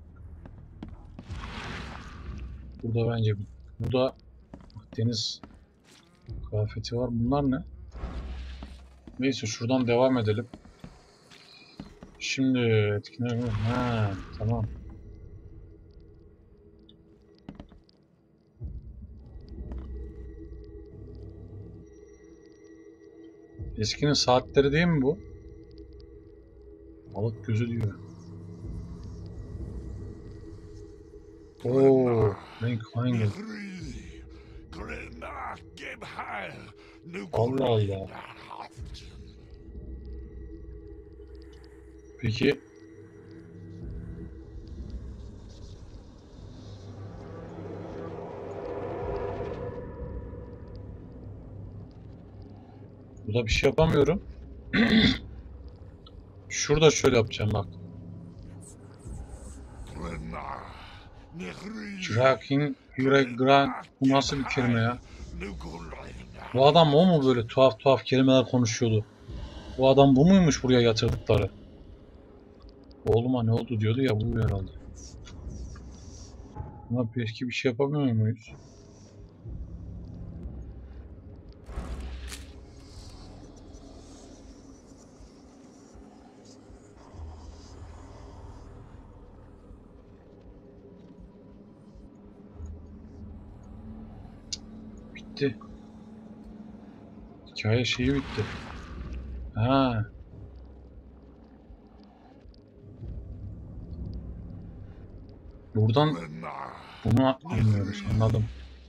Burada bence burada deniz kıyafeti var. Bunlar ne? Neyse şuradan devam edelim. Şimdi etkinler mi? Ha, tamam. Eskinin saatleri değil mi bu? Balık gözü diyor. Oo, renk hangi? Allah Allah. Peki. Burada bir şey yapamıyorum. Şurada şöyle yapacağım bak. Drakin, Yürek, Gran. Bu nasıl bir kelime ya? Bu adam o mu böyle tuhaf tuhaf kelimeler konuşuyordu? Bu adam bu muymuş buraya yatırdıkları? Oğluma ne oldu diyordu ya, bu herhalde. Ama peki bir şey yapamıyor muyuz? Bitti. Hikaye şeyi bitti. Ha. Buradan bunu anlıyoruz. Anladım.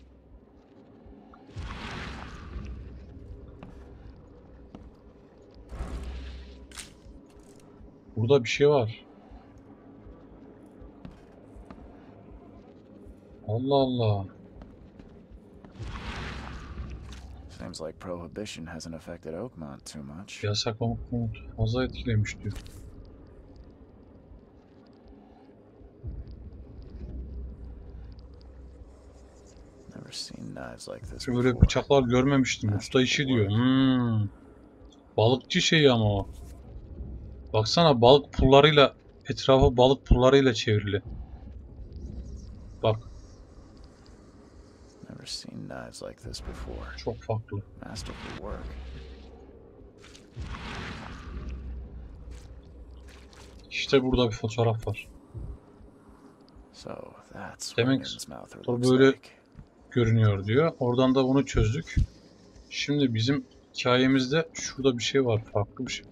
Burada bir şey var. Allah Allah. Seems like prohibition hasn't affected Oakmont too much. Yasak komut fazla etkilemiş diyor. Never seen knives like this Böyle before. bıçaklar görmemiştim. Usta işi diyor. Balıkçı şeyi ama o. Baksana balık pullarıyla, etrafı balık pullarıyla çevrili. Bak. Never seen knives like this before. Çok farklı. Masterful work. İşte burada bir fotoğraf var. So that's what Demek Innsmouth o looks böyle like. görünüyor diyor. Oradan da bunu çözdük. Şimdi bizim hikayemizde şurada bir şey var. Farklı bir şey.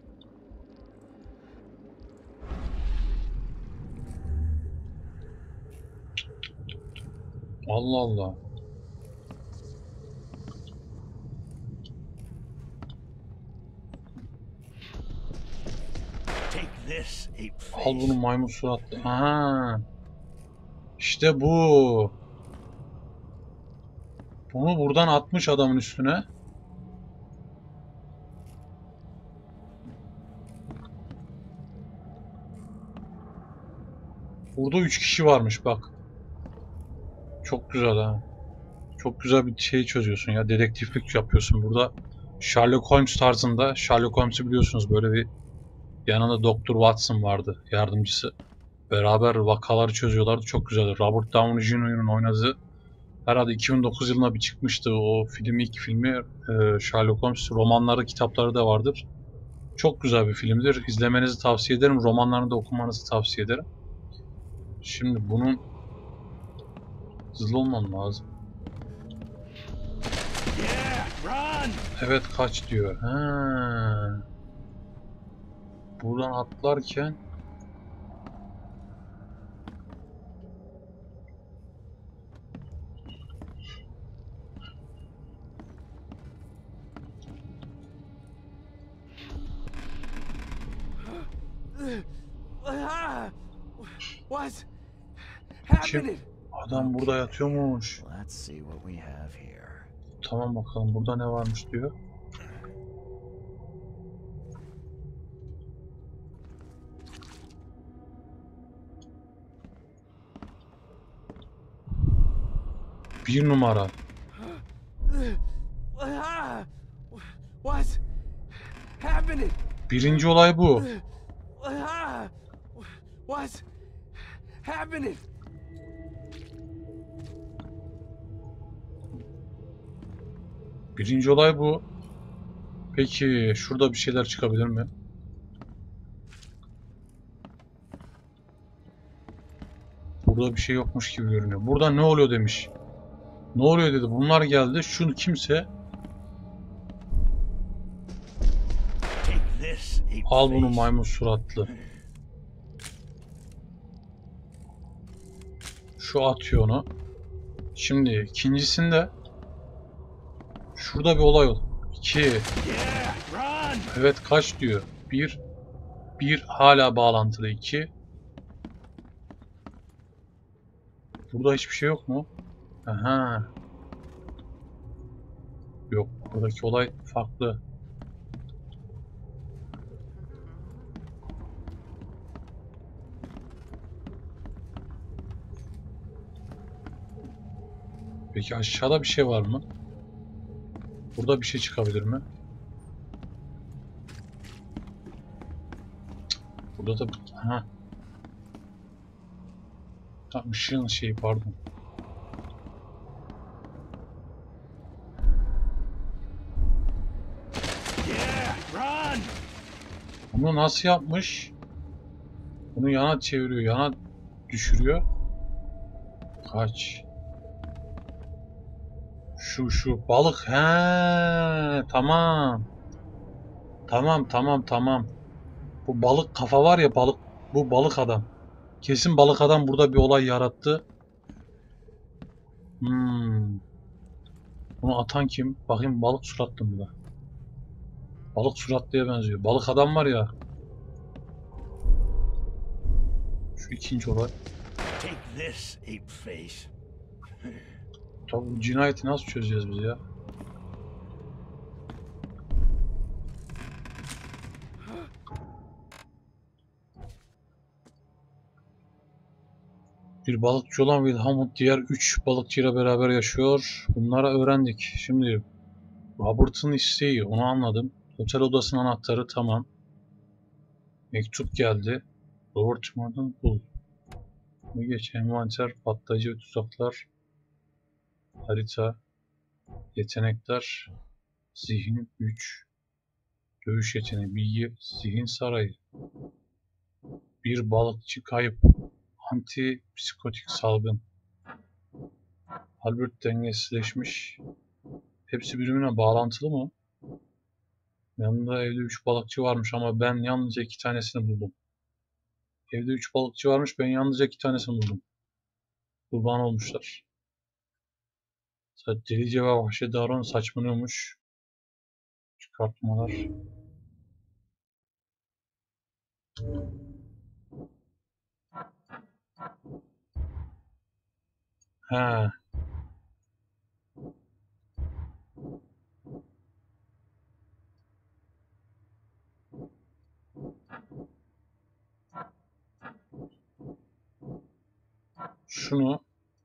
Allah Allah. Take this, ape Al face. bunu maymun suratlı. Aha. İşte bu. Bunu buradan atmış adamın üstüne. Burada 3 kişi varmış bak. Çok güzel ha. Çok güzel bir şey çözüyorsun ya. Dedektiflik yapıyorsun. Burada Sherlock Holmes tarzında. Sherlock Holmes'u biliyorsunuz, böyle bir yanında Doktor Watson vardı, yardımcısı. Beraber vakaları çözüyorlardı. Çok güzeldi. Robert Downey Jr.'ın oynadığı, herhalde 2009 yılında bir çıkmıştı o film, ilk filmi. Sherlock Holmes romanları, kitapları da vardır. Çok güzel bir filmdir. İzlemenizi tavsiye ederim. Romanlarını da okumanızı tavsiye ederim. Şimdi bunun hızlı olmam lazım. Yeah, run! Evet, kaç diyor. Ha. Buradan atlarken What's happening? Adam burada yatıyormuş. Let's see what we have here. Tamam bakalım burada ne varmış diyor. Bir numara. What's happening? Birinci olay bu. What's happening? Birinci olay bu. Peki şurada bir şeyler çıkabilir mi? Burada bir şey yokmuş gibi görünüyor. Burada ne oluyor demiş. Ne oluyor dedi. Bunlar geldi. Şunu kimse al bunu maymun suratlı. Şu atıyor onu. Şimdi ikincisinde şurada bir olay oldu. 2. Evet kaç diyor? 1. 1 hala bağlantılı 2. Burada hiçbir şey yok mu? Aha. Yok. Buradaki olay farklı. Peki aşağıda bir şey var mı? Burada bir şey çıkabilir mi? Burada da... Aha. Tam ışığın şeyi pardon. Bunu nasıl yapmış? Bunu yana çeviriyor, yana düşürüyor. Kaç? Şu balık. He, tamam. Tamam. Bu balık kafa var ya balık. Bu balık adam. Kesin balık adam burada bir olay yarattı. Bunu atan kim? Bakayım balık suratlı mı da? Balık suratlıya benziyor. Balık adam var ya. Şu ikinci olay. Tabi bu cinayeti nasıl çözeceğiz biz ya? Bir balıkçı olan Wilhelm diğer 3 balıkçıyla beraber yaşıyor. Bunları öğrendik. Şimdi Robert'ın isteği, onu anladım. Otel odasının anahtarı tamam. Mektup geldi. Robert Morgan bul. Bu geç envanter, patlayıcı ve tuzaklar, harita, yetenekler, zihin, güç, dövüş yeteneği, bilgi, zihin sarayı. Bir balıkçı kayıp. Anti psikotik salgın. Albert dengesizleşmiş. Hepsi birbirine bağlantılı mı? Yanında evde 3 balıkçı varmış ama ben yalnızca 2 tanesini buldum. Evde 3 balıkçı varmış, ben yalnızca 2 tanesini buldum. Kurban olmuşlar. Delice ve vahşi davran saçmalıyormuş. Çıkartmalar. He. Şunu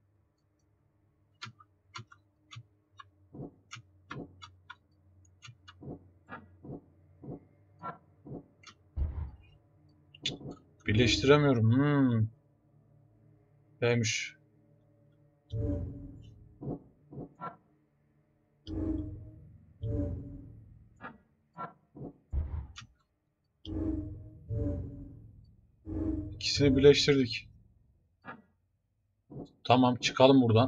birleştiremiyorum. Neymiş? İkisini birleştirdik. Tamam, çıkalım buradan.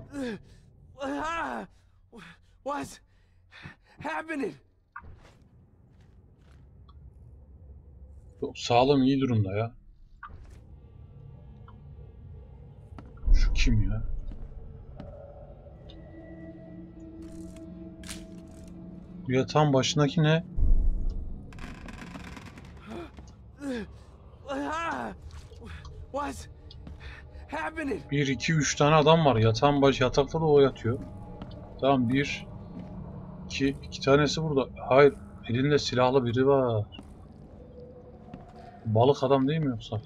What's happening? Sağlığım iyi durumda ya. Şu kim ya? Bu yatağın başındaki ne? What's happening? 1, 2, 3 tane adam var. Yatağın başı, yatakta da o yatıyor. Tamam 1, 2 tanesi burada. Hayır. Elinde silahlı biri var. Balık adam değil mi yoksa?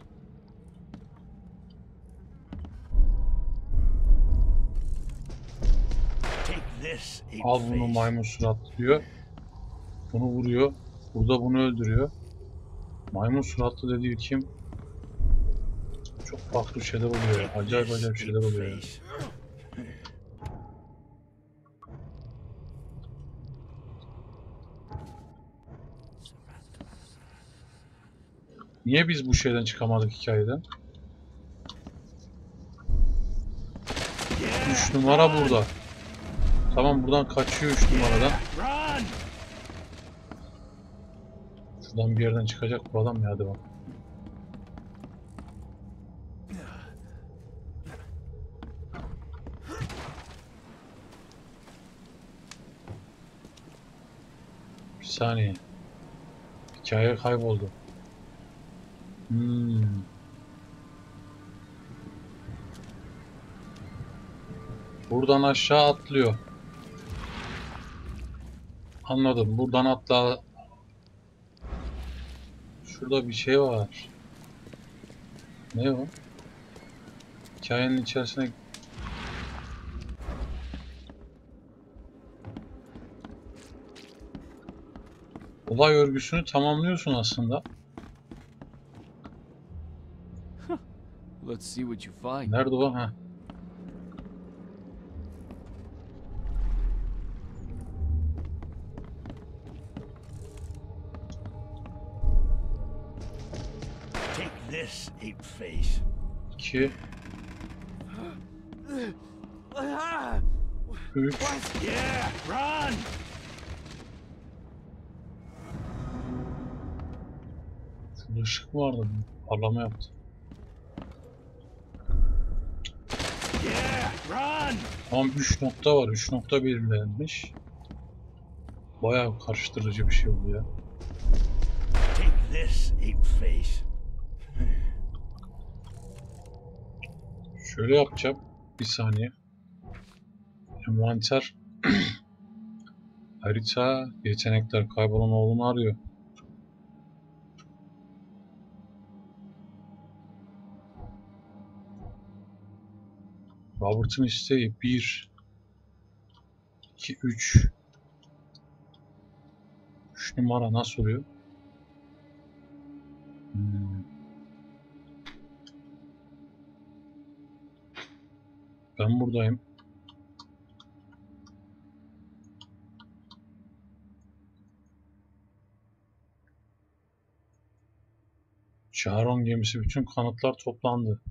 Take this, ape Al bunu face. maymun suratlı diyor. Bunu vuruyor. Burada bunu öldürüyor. Maymun suratlı dediği kim? Çok farklı şeyler oluyor ya. Acayip acayip şeyler oluyor ya. Niye biz bu şeyden çıkamadık hikayeden? 3 numara burada. Tamam buradan kaçıyor 3 numaradan. Run! Şuradan bir yerden çıkacak bu adam ya, hadi bak. Bir saniye. Hikaye kayboldu. Buradan aşağı atlıyor. Anladım. Buradan atla. Şurada bir şey var. Ne o? Hikayenin içerisine... Olay örgüsünü tamamlıyorsun aslında. Let's see what you find. Nerede o? Ha. Take this, ape face. 2, Ah! 3. What? Yeah, run! Şurada ışık vardı. Parlama yaptı. Yeah, run! Tamam 3 nokta var. 3 nokta belirlenmiş. Bayağı karıştırıcı bir şey oldu ya. Take this, ape face. Şöyle yapacağım. Bir saniye. Envanter. Harita. Yetenekler. Kaybolan oğlunu arıyor. Robert'ın isteği 1, 2, 3. 3 numara nasıl oluyor? Ben buradayım. Charon gemisi, bütün kanıtlar toplandı.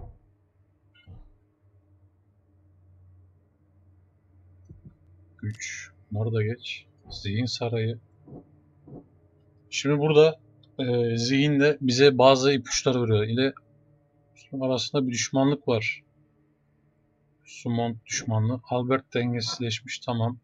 Güç. Bunları da geç. Zihin sarayı. Şimdi burada zihin de bize bazı ipuçları veriyor. İle arasında bir düşmanlık var. Summon düşmanlığı. Albert dengesizleşmiş. Tamam.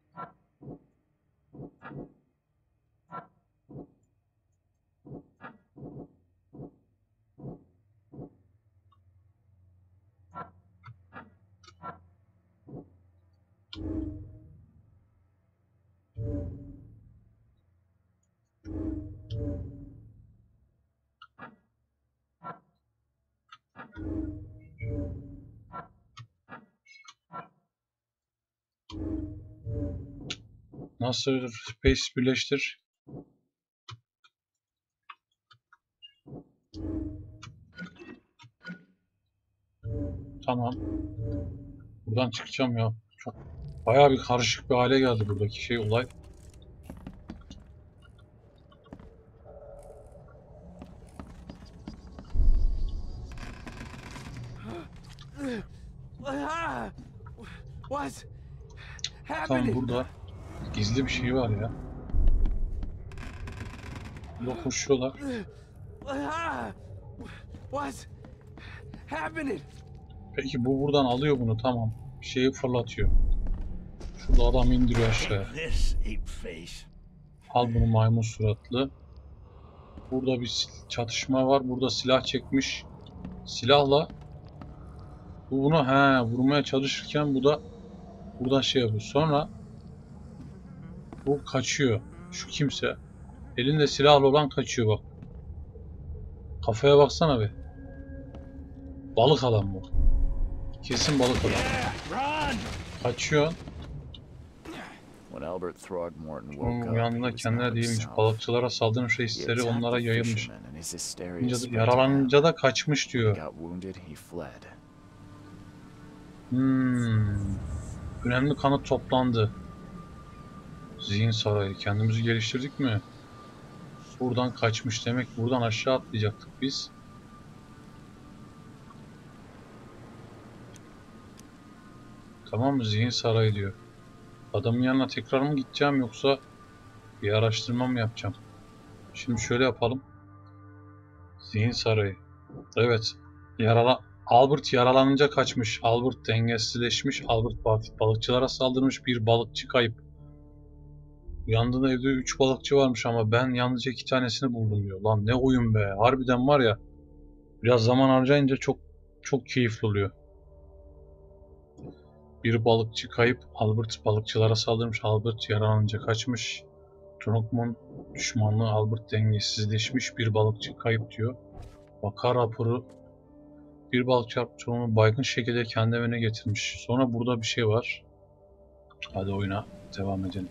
Nasıl Space birleştir? Tamam. Buradan çıkacağım ya. Çok bayağı bir karışık bir hale geldi buradaki şey, olay. Ah! What? Tamam, Happening? burada gizli bir şey var ya. Burada koşuyorlar. Ah! What? Happening? Peki bu buradan alıyor bunu, tamam. Bir şeyi fırlatıyor. Şurada adam indiriyor aşağıya. Take this, ape face. Al bunu maymun suratlı. Burada bir çatışma var. Burada silah çekmiş. Silahla Bunu vurmaya çalışırken bu da buradan şey yapıyor. Sonra bu kaçıyor. Şu kimse. Elinde silahlı olan kaçıyor bak. Kafaya baksana be. Balık adam bu. Kesin balık adam. Kaçıyor. When Albert Throgmorton woke Onun up, he yanında was kendine not değilmiş. himself. Balıkçılara saldırmış He hisleri attacked onlara the yayılmış. fisherman and his hysteria spread to Yaralanınca da kaçmış When he diyor. got wounded, he fled. Önemli kanıt toplandı. Zihin sarayı. Kendimizi geliştirdik mi? Buradan kaçmış demek. Buradan aşağı atlayacaktık biz. Tamam mı? Zihin sarayı diyor. Adamın yanına tekrar mı gideceğim yoksa bir araştırma mı yapacağım? Şimdi şöyle yapalım. Zihin sarayı. Evet. Albert yaralanınca kaçmış. Albert dengesizleşmiş. Albert balıkçılara saldırmış. Bir balıkçı kayıp. Uyandığında evde 3 balıkçı varmış ama ben yalnızca 2 tanesini buldum diyor. Lan ne oyun be. Harbiden var ya. Biraz zaman harcayınca çok keyifli oluyor. Bir balıkçı kayıp. Albert balıkçılara saldırmış. Albert yaralanınca kaçmış. Throgmorton düşmanlığı. Albert dengesizleşmiş. Bir balıkçı kayıp diyor. Vaka raporu. Bir balıkçı onu baygın şekilde kendi evine getirmiş. Sonra burada bir şey var. Hadi oyuna devam edelim.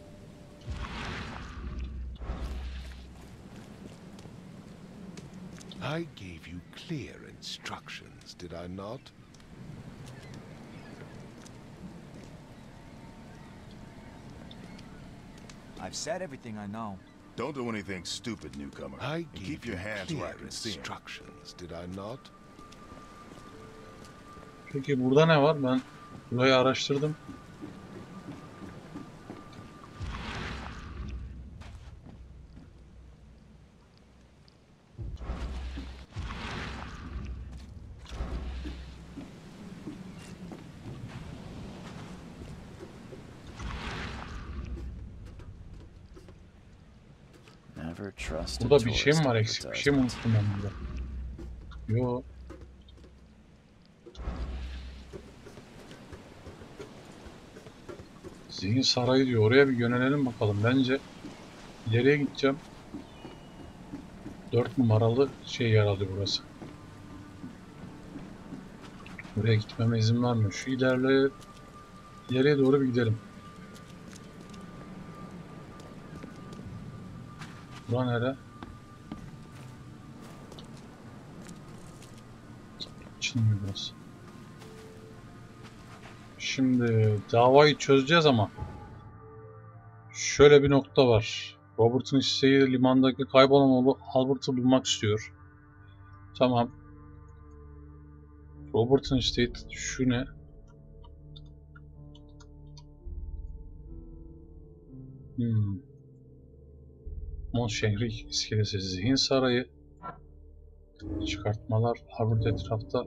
I gave you clear instructions, did I not? I've said everything I know. Don't do anything stupid, newcomer. I And gave keep you your hands clear where I can see 'em. instructions, did I not? Peki burada ne var? Ben burayı araştırdım. Never trust a Burada bir şey mi tourist var eksik? Bir şey mi advertisement. unuttum ben burada? Yo. Zihin sarayı diyor. Oraya bir yönelelim bakalım. Bence ileriye gideceğim. 4 numaralı şey herhalde burası. Buraya gitmeme izin vermiyor. Şu ileriye doğru bir gidelim. Bura nere? Açılmıyor burası. Şimdi davayı çözeceğiz ama şöyle bir nokta var. Robert'ın isteği limandaki kaybolan oğlu Albert'ı bulmak istiyor. Tamam. Robert'ın isteği şu ne? Mon şehri iskelesi, zihin sarayı, çıkartmalar, Albert etrafta.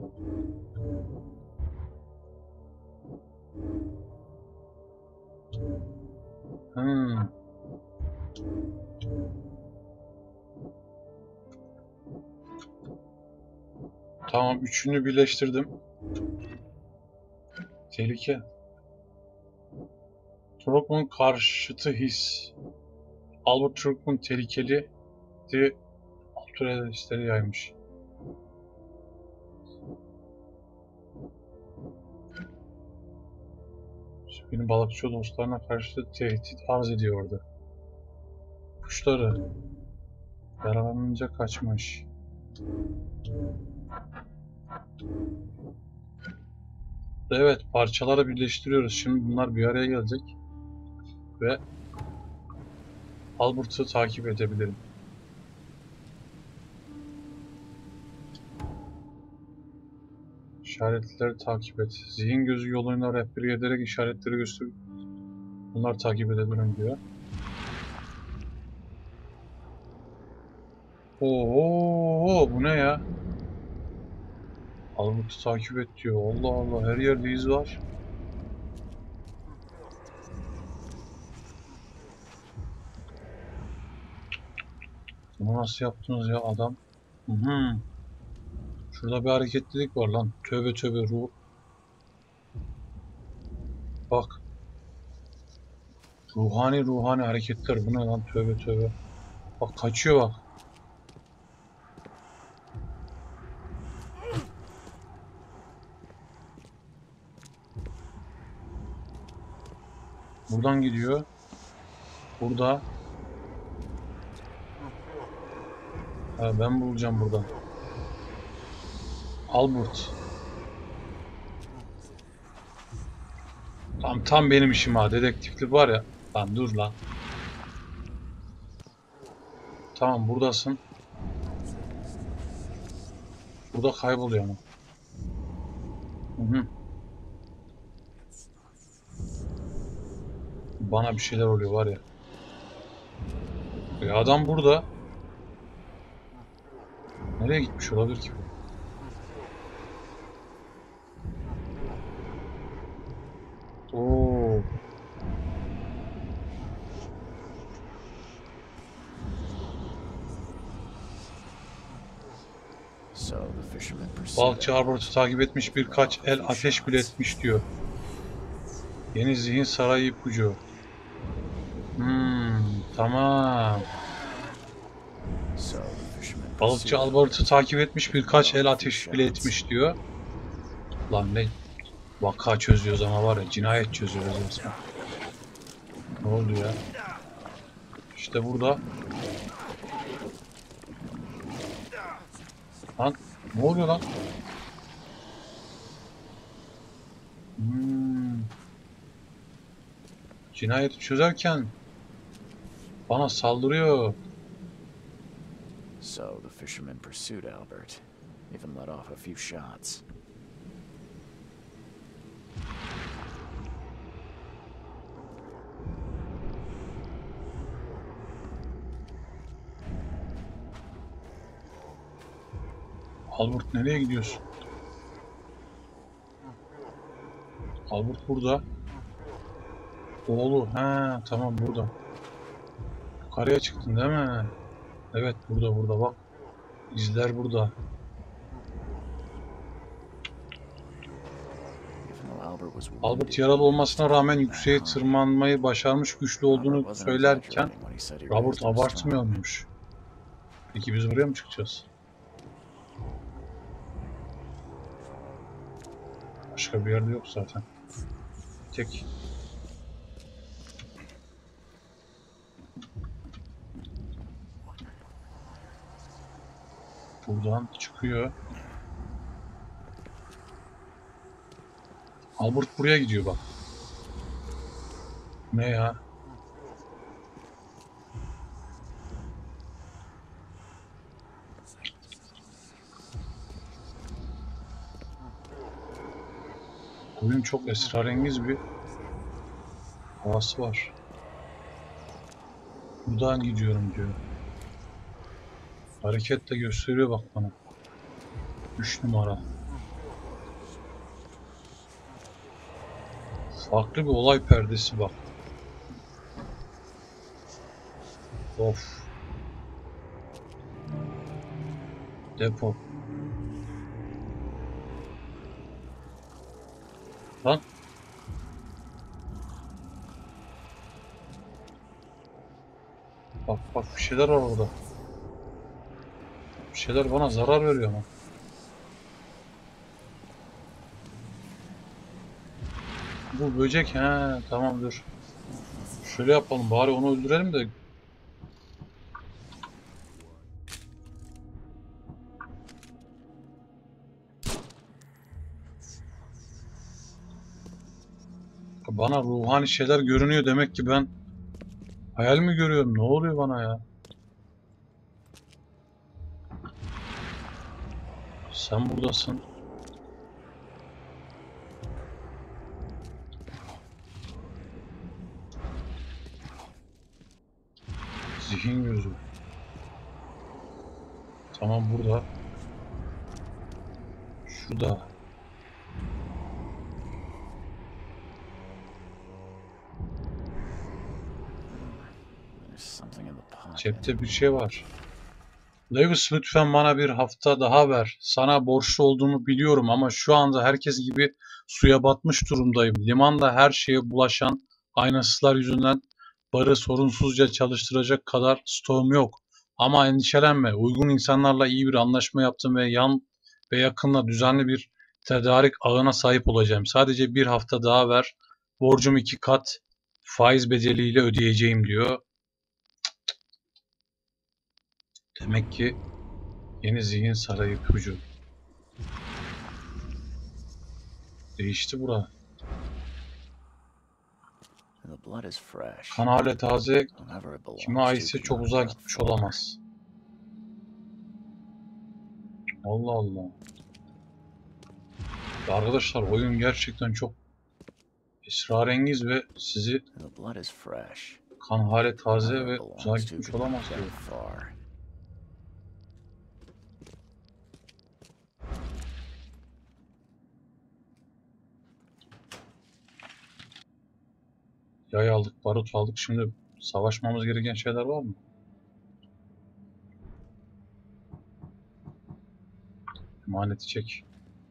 Tamam, üçünü birleştirdim. Tehlike. Throgmorton karşıtı his. Albert Throgmorton tehlikeli diye hisleri yaymış. Benim balıkçı dostlarına karşı tehdit arz ediyordu. Kuşları yaralanınca kaçmış. Evet, parçaları birleştiriyoruz. Şimdi bunlar bir araya gelecek ve Albert'ı takip edebilirim. İşaretleri takip et. Zihin gözü yoluyla rehberi ederek işaretleri göster. Bunlar takip edebilirim diyor. Oo, bu ne ya? Albert'ı takip et diyor. Allah Allah, her yerde iz var. Bunu nasıl yaptınız ya adam? Şurada bir hareketlilik var lan. Tövbe tövbe ruh. bak. Ruhani hareketler. Bu ne lan? Tövbe tövbe. Bak kaçıyor bak. Buradan gidiyor. Burada. Ha, ben bulacağım buradan. Albert. Tam benim işim ha. Dedektiflik var ya. Lan dur lan. Tamam buradasın. Burada kayboluyor ama. Hı. Bana bir şeyler oluyor var ya. Adam burada. Nereye gitmiş olabilir ki bu? Oo. So the fisherman pursued Balıkçı Albert'ı takip etmiş, birkaç el ateş bile etmiş diyor. Yeni zihin sarayı ipucu. Tamam. So the fisherman Balıkçı pursued Albert'ı takip etmiş, birkaç el ateş bile etmiş diyor. Lan ne vaka çözüyoruz ama var ya, cinayet çözüyoruz resmen. Ne oldu ya? İşte burada. Lan ne oluyor lan? Cinayeti çözerken bana saldırıyor. So the fisherman pursued Albert, even let off a few shots. Albert nereye gidiyorsun? Albert burada. Oğlu, tamam burada. Yukarıya çıktın değil mi? Evet burada bak. İzler burada. Albert yaralı olmasına rağmen yükseğe tırmanmayı başarmış, güçlü olduğunu söylerken Robert abartmıyormuş. Peki biz buraya mı çıkacağız? Başka bir yerde yok zaten. Tek. Buradan çıkıyor. Albert buraya gidiyor bak. Ne ya? Oyun çok esrarengiz bir havası var. Buradan gidiyorum diyor. Hareketle gösteriyor bak bana. 3 numara. Farklı bir olay perdesi bak. Of. Depo. Lan. Bak bir şeyler var orada. Bir şeyler bana zarar veriyor ama. Bu böcek tamam dur. Şöyle yapalım bari onu öldürelim de. Bana ruhani şeyler görünüyor, demek ki ben hayal mi görüyorum? Ne oluyor bana ya? Sen buradasın. Zihin gözü. Tamam burada. Şurada. There's something in the pocket. Cepte bir şey var. Lewis lütfen bana bir hafta daha ver. Sana borçlu olduğumu biliyorum ama şu anda herkes gibi suya batmış durumdayım. Limanda her şeye bulaşan aynasızlar yüzünden barı sorunsuzca çalıştıracak kadar stoğum yok. Ama endişelenme. Uygun insanlarla iyi bir anlaşma yaptım ve yakında düzenli bir tedarik ağına sahip olacağım. Sadece bir hafta daha ver. Borcumu 2 kat faiz bedeliyle ödeyeceğim diyor. Demek ki yeni zihin sarayı ipucu. Değişti bura. The blood is fresh. Kan hala taze, Whoever it kime belongs to aitse çok cannot uzağa have gitmiş far. olamaz. Allah Allah. Arkadaşlar oyun gerçekten çok esrarengiz ve sizi The blood is fresh. kan hala taze Whoever ve it uzağa belongs to gitmiş cannot olamaz have diyor. far. Yay aldık, barut aldık. Şimdi savaşmamız gereken şeyler var mı? Emaneti çek.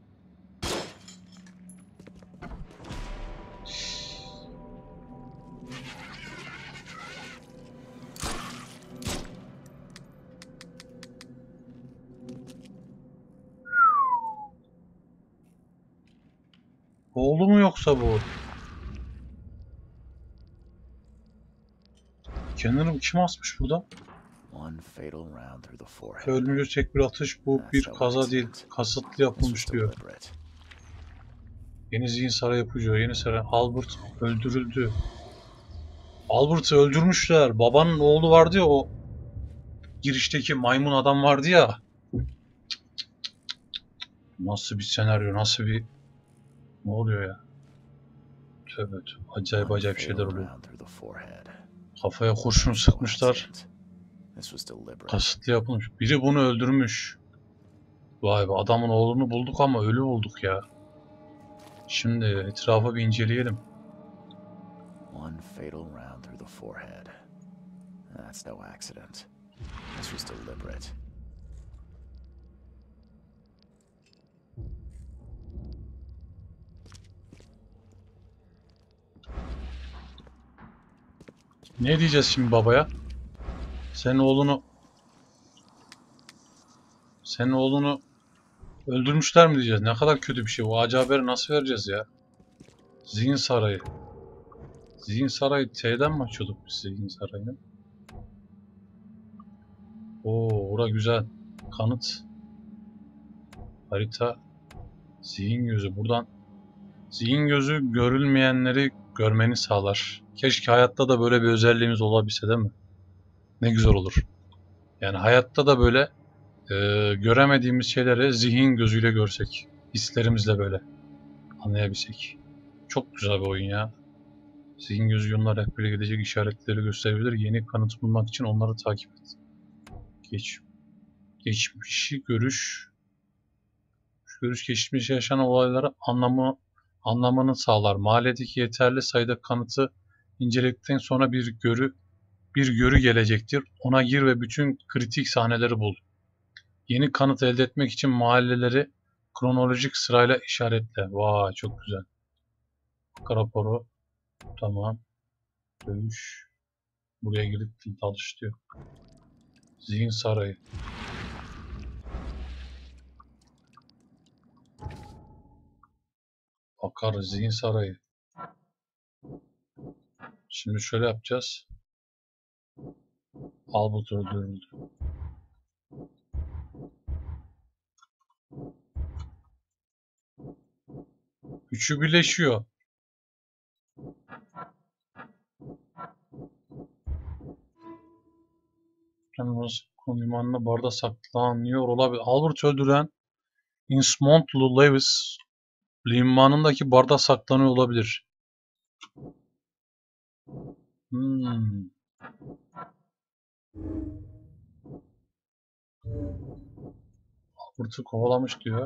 Oğlu mu yoksa bu? Kendini kim asmış burada? One fatal round through the forehead. Ölümcül tek bir atış, bu That's bir no kaza değil, accident. kasıtlı This was yapılmış diyor. deliberate. Yeni zihin sarayı ipucu. Yeni saray. Albert öldürüldü. Albert'ı öldürmüşler. Babanın oğlu vardı ya, o girişteki maymun adam vardı ya. Nasıl bir senaryo, nasıl bir... Ne oluyor ya? Tövbe tövbe. Acayip One acayip şeyler fatal oluyor. round through the forehead. Kafaya kurşun That's no sıkmışlar. accident. This was deliberate. Kasıtlı yapılmış. Biri bunu öldürmüş. Vay be, adamın oğlunu bulduk ama ölü bulduk ya. Şimdi etrafı bir inceleyelim. One fatal round through the forehead. That's no accident. This was deliberate. Ne diyeceğiz şimdi babaya? Senin oğlunu öldürmüşler mi diyeceğiz? Ne kadar kötü bir şey. Bu acı haberi nasıl vereceğiz ya? Zihin sarayı. Zihin sarayı T'den mi açıyorduk biz zihin sarayını? Oo, ora güzel. Kanıt. Harita. Zihin gözü. Buradan zihin gözü görülmeyenleri görmeni sağlar. Keşke hayatta da böyle bir özelliğimiz olabilse, değil mi? Ne güzel olur. Yani hayatta da böyle göremediğimiz şeyleri zihin gözüyle görsek. Hislerimizle böyle anlayabilsek. Çok güzel bir oyun ya. Zihin gözü yoluna rehberle gidecek işaretleri gösterebilir. Yeni kanıt bulmak için onları takip et. Geçmişi görüş. Geçmişte yaşanan olayları anlamanı sağlar. Mahalledeki yeterli sayıda kanıtı inceledikten sonra bir görü gelecektir. Ona gir ve bütün kritik sahneleri bul. Yeni kanıt elde etmek için mahalleleri kronolojik sırayla işaretle. Vay, çok güzel. Raporu. Tamam. Dövüş. Buraya girip dalış diyor. Zihin sarayı. Bakar zihin sarayı. Şimdi şöyle yapacağız. Albert öldürüldü. Üçü birleşiyor. Limanında barda saklanıyor olabilir. Albert öldüren Innsmouth'lu Lewis limanındaki barda saklanıyor olabilir. Albert'ı kovalamış diyor.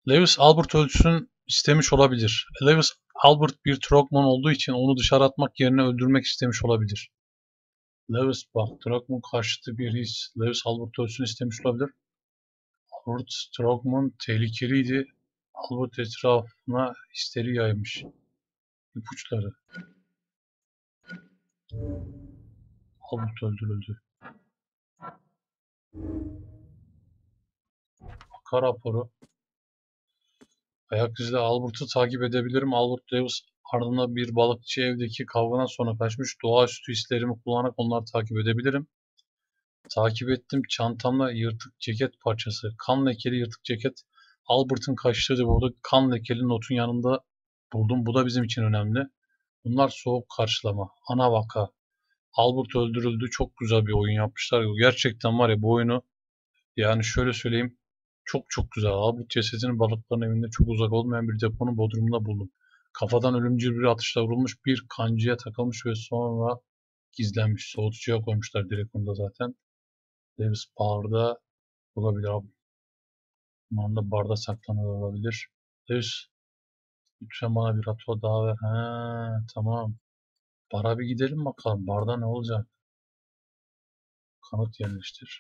Lewis Albert ölçüsünü istemiş olabilir. Lewis Albert bir Trogman olduğu için onu dışarı atmak yerine öldürmek istemiş olabilir. Lewis bak, Trogman karşıtı bir his. Lewis Albert ölçüsünü istemiş olabilir. Albert Trogman tehlikeliydi. Albert etrafına histeri yaymış. İpuçları. Albert öldürüldü. Vaka raporu. Ayak izle Albert'ı takip edebilirim. Albert Lewis ardında bir balıkçı evdeki kavgadan sonra kaçmış. Doğaüstü hislerimi kullanarak onları takip edebilirim. Takip ettim. Çantamda yırtık ceket parçası. Kan lekeli yırtık ceket. Albert'ın kaçtığı burada kan lekeli notun yanında buldum. Bu da bizim için önemli. Bunlar soğuk karşılama. Ana vaka. Albert öldürüldü. Çok güzel bir oyun yapmışlar. Gerçekten var ya, bu oyunu, yani şöyle söyleyeyim, çok çok güzel. Albert cesedini balıkların evinde çok uzak olmayan bir deponun bodrumunda buldum. Kafadan ölümcül bir atışla vurulmuş, bir kancaya takılmış ve sonra gizlenmiş. Soğutucuya koymuşlar direkt onda zaten. Lewis barda olabilir abi. Bunun barda saklanıyor olabilir. Lewis, lütfen bana bir ratio daha ver. He, tamam. Bara bir gidelim bakalım. Barda ne olacak? Kanıt yerleştir.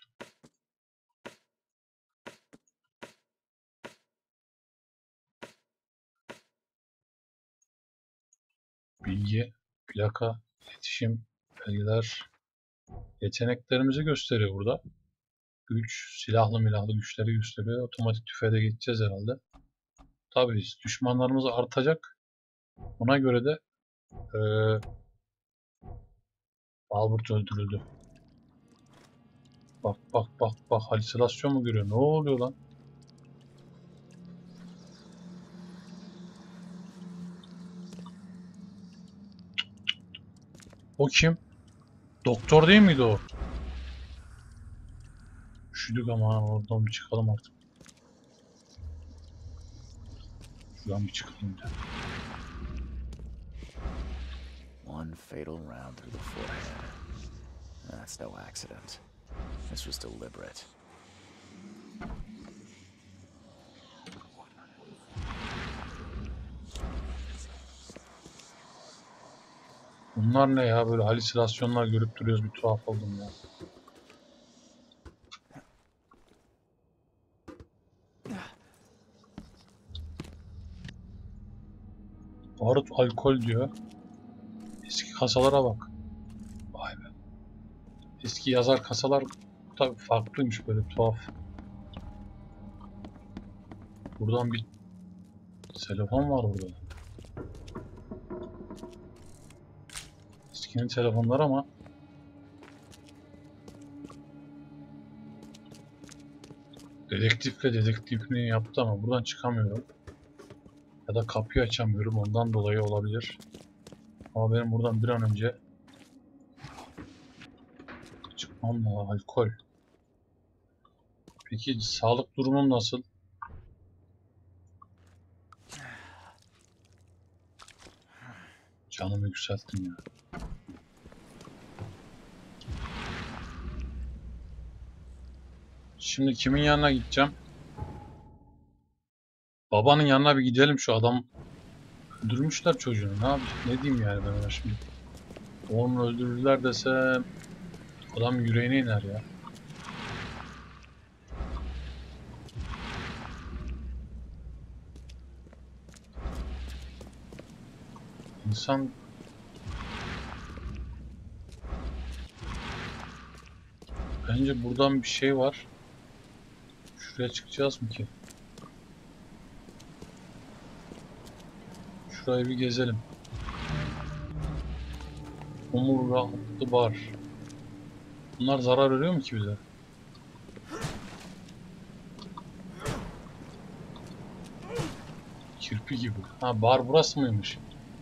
Bilgi, plaka, iletişim, belgeler, yeteneklerimizi gösteriyor burada. Güç, silahlı milahlı güçleri gösteriyor. Otomatik tüfeğe de geçeceğiz herhalde. Tabii düşmanlarımız artacak. Ona göre de Albert öldürüldü. Bak bak bak bak, halüsinasyon mu görüyor? Ne oluyor lan? O kim? Doktor değil miydi o? Üşüdük ama oradan bir çıkalım artık. Şuradan bir çıkalım ya. One fatal round through the forehead. That's no accident. This was deliberate. Bunlar ne ya? Böyle halüsinasyonlar görüp duruyoruz. Bir tuhaf oldum ya. Barut alkol diyor. Eski kasalara bak. Vay be. Eski yazar kasalar tabii farklıymış, böyle tuhaf. Buradan bir telefon var burada. Eskinin telefonları ama dedektifle dedektifliğini yaptı ama buradan çıkamıyorum. Ya da kapıyı açamıyorum, ondan dolayı olabilir. Ama benim buradan bir an önce çıkmam lazım. Alkol. Peki sağlık durumun nasıl? Canımı yükselttim ya. Şimdi kimin yanına gideceğim? Babanın yanına bir gidelim, şu adam öldürmüşler çocuğunu. Ne yapayım? Ne diyeyim yani ben ona şimdi? Onu öldürdüler desem adam yüreğine iner ya. İnsan bence buradan bir şey var. Şuraya çıkacağız mı ki? Şurayı bir gezelim. Omurga hattı bar. Bunlar zarar veriyor mu ki bize? Kirpi gibi. Ha, bar burası mıymış?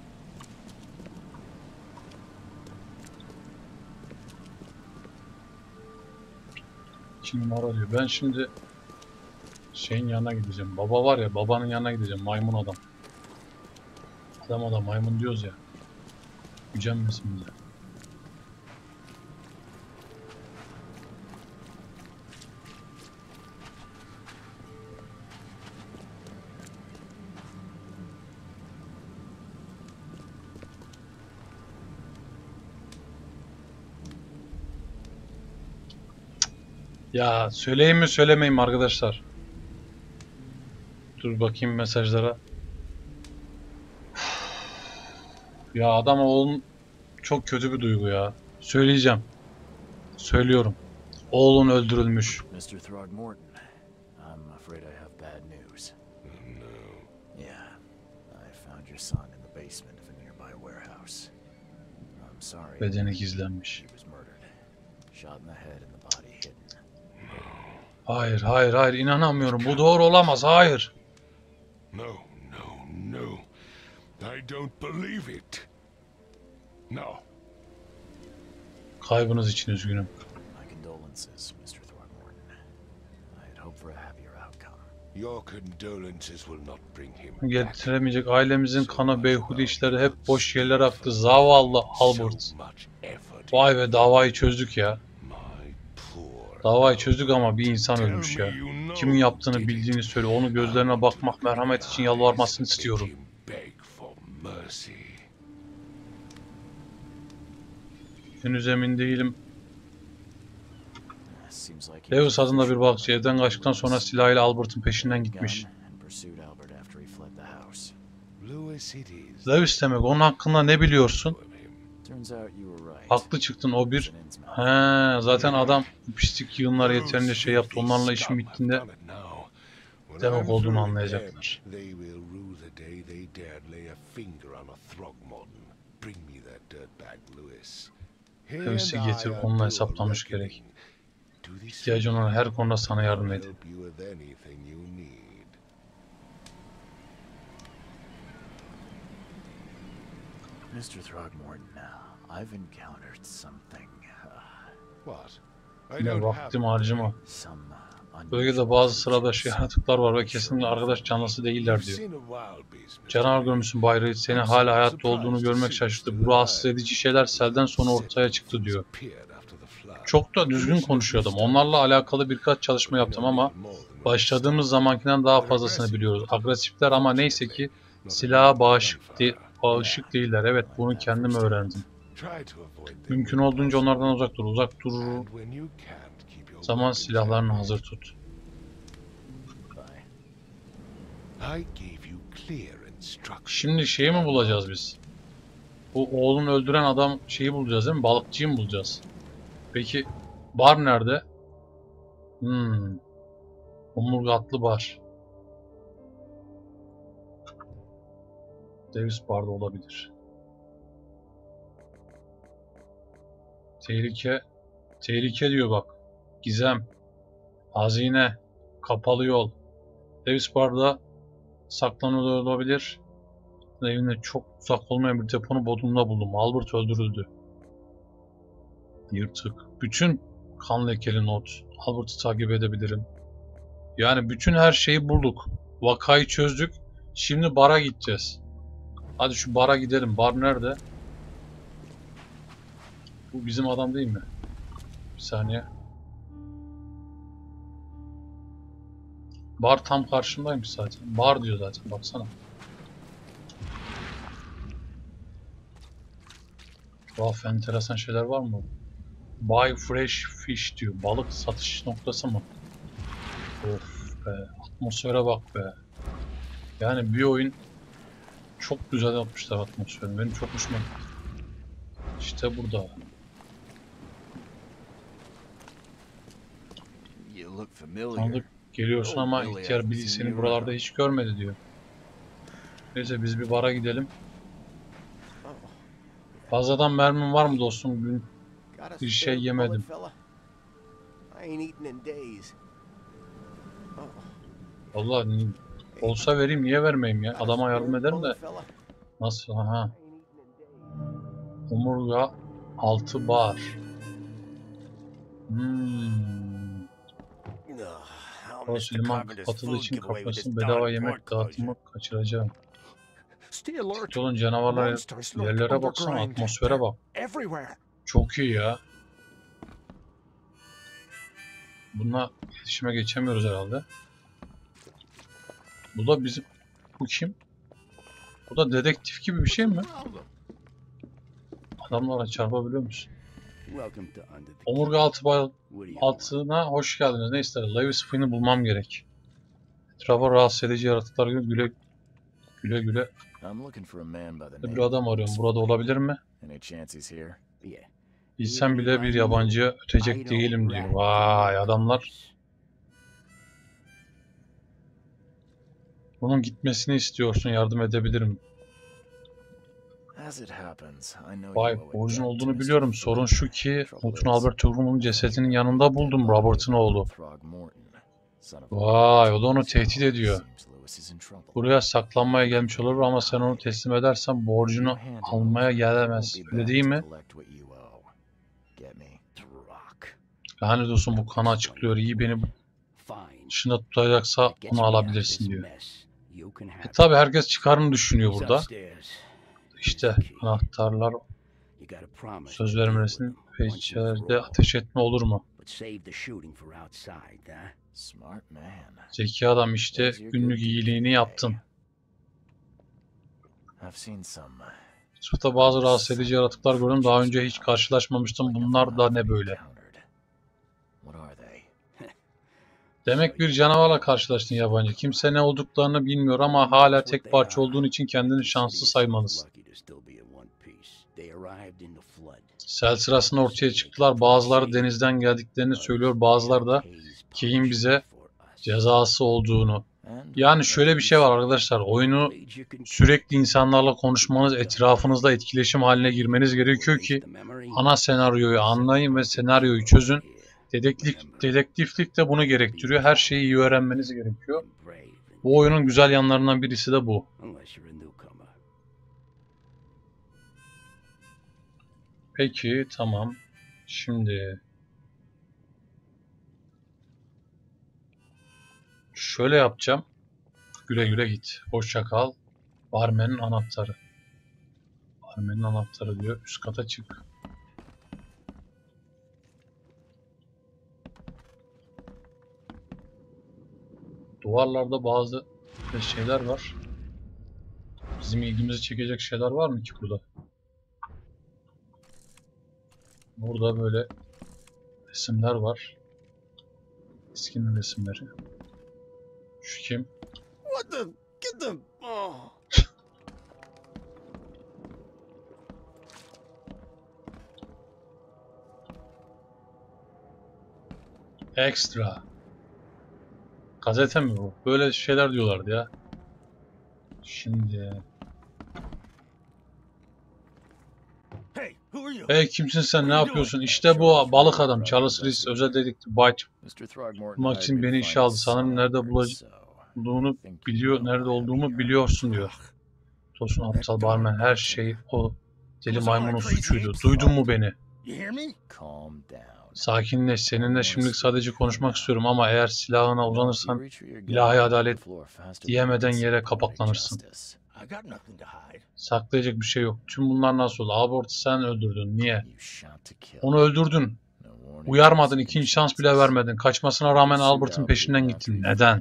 İki numara diyor. Ben şimdi şeyin yanına gideceğim. Baba var ya, babanın yanına gideceğim. Maymun adam. Adam maymun diyoruz ya. Gücenmesin bize. Ya söyleyeyim mi söylemeyeyim mi arkadaşlar? Dur bakayım mesajlara. Ya adam oğlum çok kötü bir duygu ya. Söyleyeceğim. Söylüyorum. Oğlun öldürülmüş. Mr. Throgmorton, I'm afraid I have bad news. Yeah, I found your son in the basement of a nearby warehouse. I'm sorry. Bedeni gizlenmiş. He was murdered. Shot in the head and the body hidden. Hayır, hayır, hayır. İnanamıyorum. Bu doğru olamaz. Hayır. No, no, no. I don't believe it. No. Kaybınız için üzgünüm. My condolences, Mr. Throgmorton. I'd hope for a happier outcome. Your condolences will not bring him back. Getiremeyecek. Ailemizin kanı beyhude işleri hep boş yerlere aktı. Zavallı Albert. So much effort. Vay be, davayı çözdük ya. My poor. Davayı çözdük ama bir insan ölmüş ya. Tell me you know Kimin yaptığını who did it. bildiğini söyle. Onu gözlerine bakmak, merhamet için yalvarmasını istiyorum. Make him beg for mercy. Henüz emin değilim. Seems like he Lewis adında bir balıkçı evden kaçtıktan sonra silahıyla Albert'ın peşinden gitmiş. gun and pursued Albert after he fled the house. Lewis it is. Lewis demek. Onun hakkında ne biliyorsun? Of him. Turns out you were right. Haklı çıktın. O bir... He's an Innsmouth. He, zaten adam pislik yığınlar yeterince şey yaptı. Onlarla işim bittiğinde demek olduğunu anlayacaklar. They will rue the day they dared lay a finger on a Throgmorton. Bring me that dirtbag, Lewis. Lewis'i getir, onunla hesaplamış gerek. İhtiyacın olan her konuda sana yardım edin. Help you with anything you need. Mr. Throgmorton, I've encountered something. What? I Ne don't have vaktimi harcama. Some Bölgede bazı sıradışı yaratıklar var ve kesinlikle arkadaş canlısı değiller You've diyor. seen a wild beast, Mr. Canavar görmüşsün Bay Reed. Seni hala hayatta olduğunu görmek şaşırttı. Bu rahatsız edici şeyler selden sonra ortaya çıktı diyor. Disappeared after the flood. Çok da düzgün konuşuyordum. Onlarla alakalı birkaç çalışma yaptım ama başladığımız zamankinden daha fazlasını biliyoruz. Agresifler ama neyse ki silaha bağışık değiller. Evet, bunu kendim öğrendim. Try to avoid them. Mümkün olduğunca onlardan uzak dur. Uzak dur. And when you can't, keep your Zaman weapons silahlarını handy. hazır tut. Bye. I gave you clear instructions. Şimdi şeyi mi bulacağız biz? Bu oğlunu öldüren adam şeyi bulacağız değil mi? Balıkçıyı mı bulacağız? Peki bar nerede? Omurgatlı bar. Davis barda olabilir. Tehlike. Tehlike diyor bak. Gizem. Hazine. Kapalı yol. Davis barda saklanıyor olabilir. Evine çok uzak olmayan bir deponun bodrumunda buldum. Albert öldürüldü. Yırtık. Bütün kan lekeli not. Albert'ı takip edebilirim. Yani bütün her şeyi bulduk. Vakayı çözdük. Şimdi bara gideceğiz. Hadi şu bara gidelim. Bar nerede? Bu bizim adam değil mi? Bir saniye. Bar tam karşımdaymış zaten. Bar diyor zaten. Baksana. Tuhaf, enteresan şeyler var mı? Buy fresh fish diyor. Balık satış noktası mı? Of be. Atmosfere bak be. Yani bir oyun çok güzel yapmışlar atmosferini. Benim çok hoşuma gitti. İşte burada. You look familiar. Tanıdık geliyorsun ama ihtiyar Billy seni buralarda hiç görmedi diyor. Neyse biz bir bara gidelim. Fazladan mermim var mı dostum? Bugün bir şey yemedim. Vallahi olsa vereyim, niye vermeyeyim ya? Adama yardım ederim de. Nasıl? Aha. Omurga 6 bar. Orası liman kapatıldığı için kapasın bedava yemek dağıtımı kaçıracağım. Dikkatli olun, canavarlar yerlere baksana, atmosfere bak. Çok iyi ya. Bununla iletişime geçemiyoruz herhalde. Bu da bizim... Bu kim? Bu da dedektif gibi bir şey mi? Adamlara çarpabiliyor musun? Welcome to Under the Omurga altına hoş geldiniz. Ne ister? Lewis Finn'i bulmam gerek. Etrafa rahatsız edici yaratıklar gibi güle güle. Bir adam arıyorum. Burada olabilir mi? Bilsem bile bir yabancıya ötecek değilim diyor. Vay adamlar. Onun gitmesini istiyorsun. Yardım edebilirim. Vay, borcun olduğunu biliyorum. Sorun şu ki Mutun Albert Throgmorton'un cesedinin yanında buldum Robert'ın oğlu. Vay, o da onu tehdit ediyor. Buraya saklanmaya gelmiş olur ama sen onu teslim edersen borcunu almaya gelemez. Öyle değil mi? Lanet olsun, bu kanı açıklıyor. İyi, beni dışında tutacaksa onu alabilirsin diyor. Tabi herkes çıkarını düşünüyor burada. İşte anahtarlar, söz vermelisin ve içeride ateş etme olur mu? Zeki adam, işte günlük iyiliğini yaptın. Sırtta bazı rahatsız edici yaratıklar gördüm. Daha önce hiç karşılaşmamıştım. Bunlar da ne böyle? Demek bir canavarla karşılaştın yabancı. Kimse ne olduklarını bilmiyor ama hala tek parça olduğun için kendini şanslı saymalısın. Sel sırasında ortaya çıktılar. Bazıları denizden geldiklerini söylüyor. Bazıları da Kay'in bize cezası olduğunu. Yani şöyle bir şey var arkadaşlar. Oyunu sürekli insanlarla konuşmanız, etrafınızla etkileşim haline girmeniz gerekiyor ki ana senaryoyu anlayın ve senaryoyu çözün. Dedektiflik de bunu gerektiriyor. Her şeyi iyi öğrenmeniz gerekiyor. Bu oyunun güzel yanlarından birisi de bu. Peki, tamam. Şimdi şöyle yapacağım. Güle güle git. Hoşça kal. Barmenin anahtarı. Barmenin anahtarı diyor. Üst kata çık. Duvarlarda bazı şeyler var. Bizim ilgimizi çekecek şeyler var mı ki burada? Burada böyle resimler var. Eskinin resimleri. Şu kim? What the? Get them! Oh. Extra. Gazete mi bu? Böyle şeyler diyorlardı ya. Şimdi. Hey, kimsin sen? Ne yapıyorsun? İşte bu balık adam. Charles Reese, özel dedektif White. Bulmak için beni işe aldı. Sanırım nerede bulduğunu biliyor, nerede olduğumu biliyorsun diyor. Tosun aptal barmen, her şey o deli maymunun suçuydu. Duydun mu beni? Sakinleş. Seninle şimdilik sadece konuşmak istiyorum ama eğer silahına uzanırsan ilahi adalet diyemeden yere kapaklanırsın. Saklayacak bir şey yok. Tüm bunlar nasıl oldu? Albert'ı sen öldürdün. Niye? Onu öldürdün. Uyarmadın. İkinci şans bile vermedin. Kaçmasına rağmen Albert'ın peşinden gittin. Neden?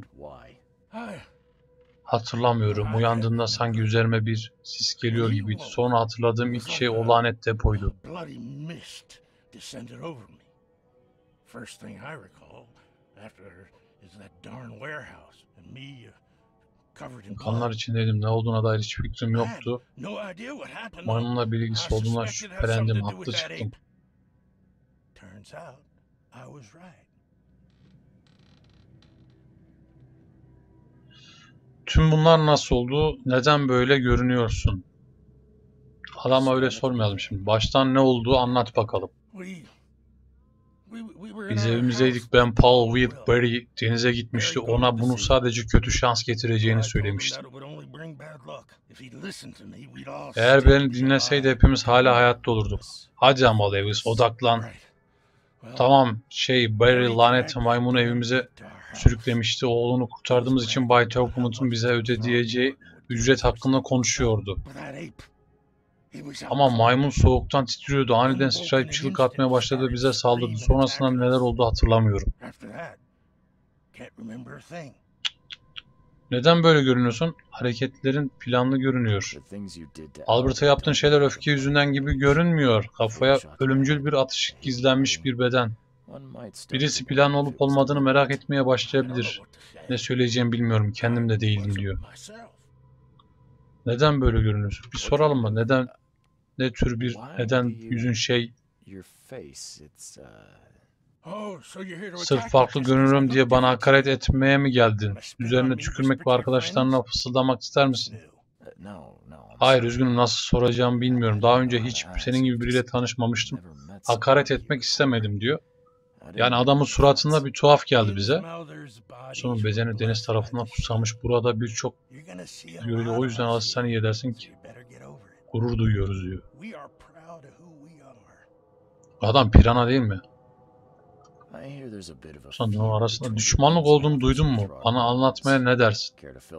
Hatırlamıyorum. Uyandığımda sanki üzerime bir sis geliyor gibiydi. Sonra hatırladığım ilk şey o lanet depoydu. Kanlar içindeydim. Ne olduğuna dair hiç fikrim yoktu. Maymunla bir ilgisi olduğuna şüphelendim. Haklı çıktım. Tüm bunlar nasıl oldu? Neden böyle görünüyorsun? Adama öyle sormayalım şimdi. Baştan ne olduğu anlat bakalım. Biz evimizdeydik. Ben Paul Whitberry denize gitmişti. Ona bunu sadece kötü şans getireceğini söylemiştim. Eğer beni dinleseydi hepimiz hala hayatta olurduk. Hadi ama Lewis, odaklan. Tamam, Barry lanet maymunu evimize sürüklemişti. Oğlunu kurtardığımız için Bay Throgmorton'un bize ödeyeceği ücret hakkında konuşuyordu. Ama maymun soğuktan titriyordu. Aniden sıçrayıp çığlık atmaya başladı ve bize saldırdı. Sonrasında neler oldu hatırlamıyorum. Neden böyle görünüyorsun? Hareketlerin planlı görünüyor. Albert'a yaptığın şeyler öfke yüzünden gibi görünmüyor. Kafaya ölümcül bir atış gizlenmiş bir beden. Birisi planlı olup olmadığını merak etmeye başlayabilir. Ne söyleyeceğimi bilmiyorum. Kendim de değilim diyor. Neden böyle görünüyorsun? Bir soralım mı? Neden? Ne tür bir neden yüzün şey? Sırf farklı görünüyorum diye bana hakaret etmeye mi geldin? Üzerine tükürmek ve arkadaşlarına fısıldamak ister misin? Hayır, üzgünüm, nasıl soracağımı bilmiyorum. Daha önce hiç senin gibi biriyle tanışmamıştım. Hakaret etmek istemedim diyor. Yani adamın suratında bir tuhaf geldi bize. Sonra bedeni deniz tarafından kutsamış. Burada birçok görülüyor. O yüzden alışsan iyi edersin ki. Gurur duyuyoruz diyor. Adam pirana değil mi? Sanırım arasında düşmanlık olduğunu duydun mu? Bana anlatmaya ne dersin?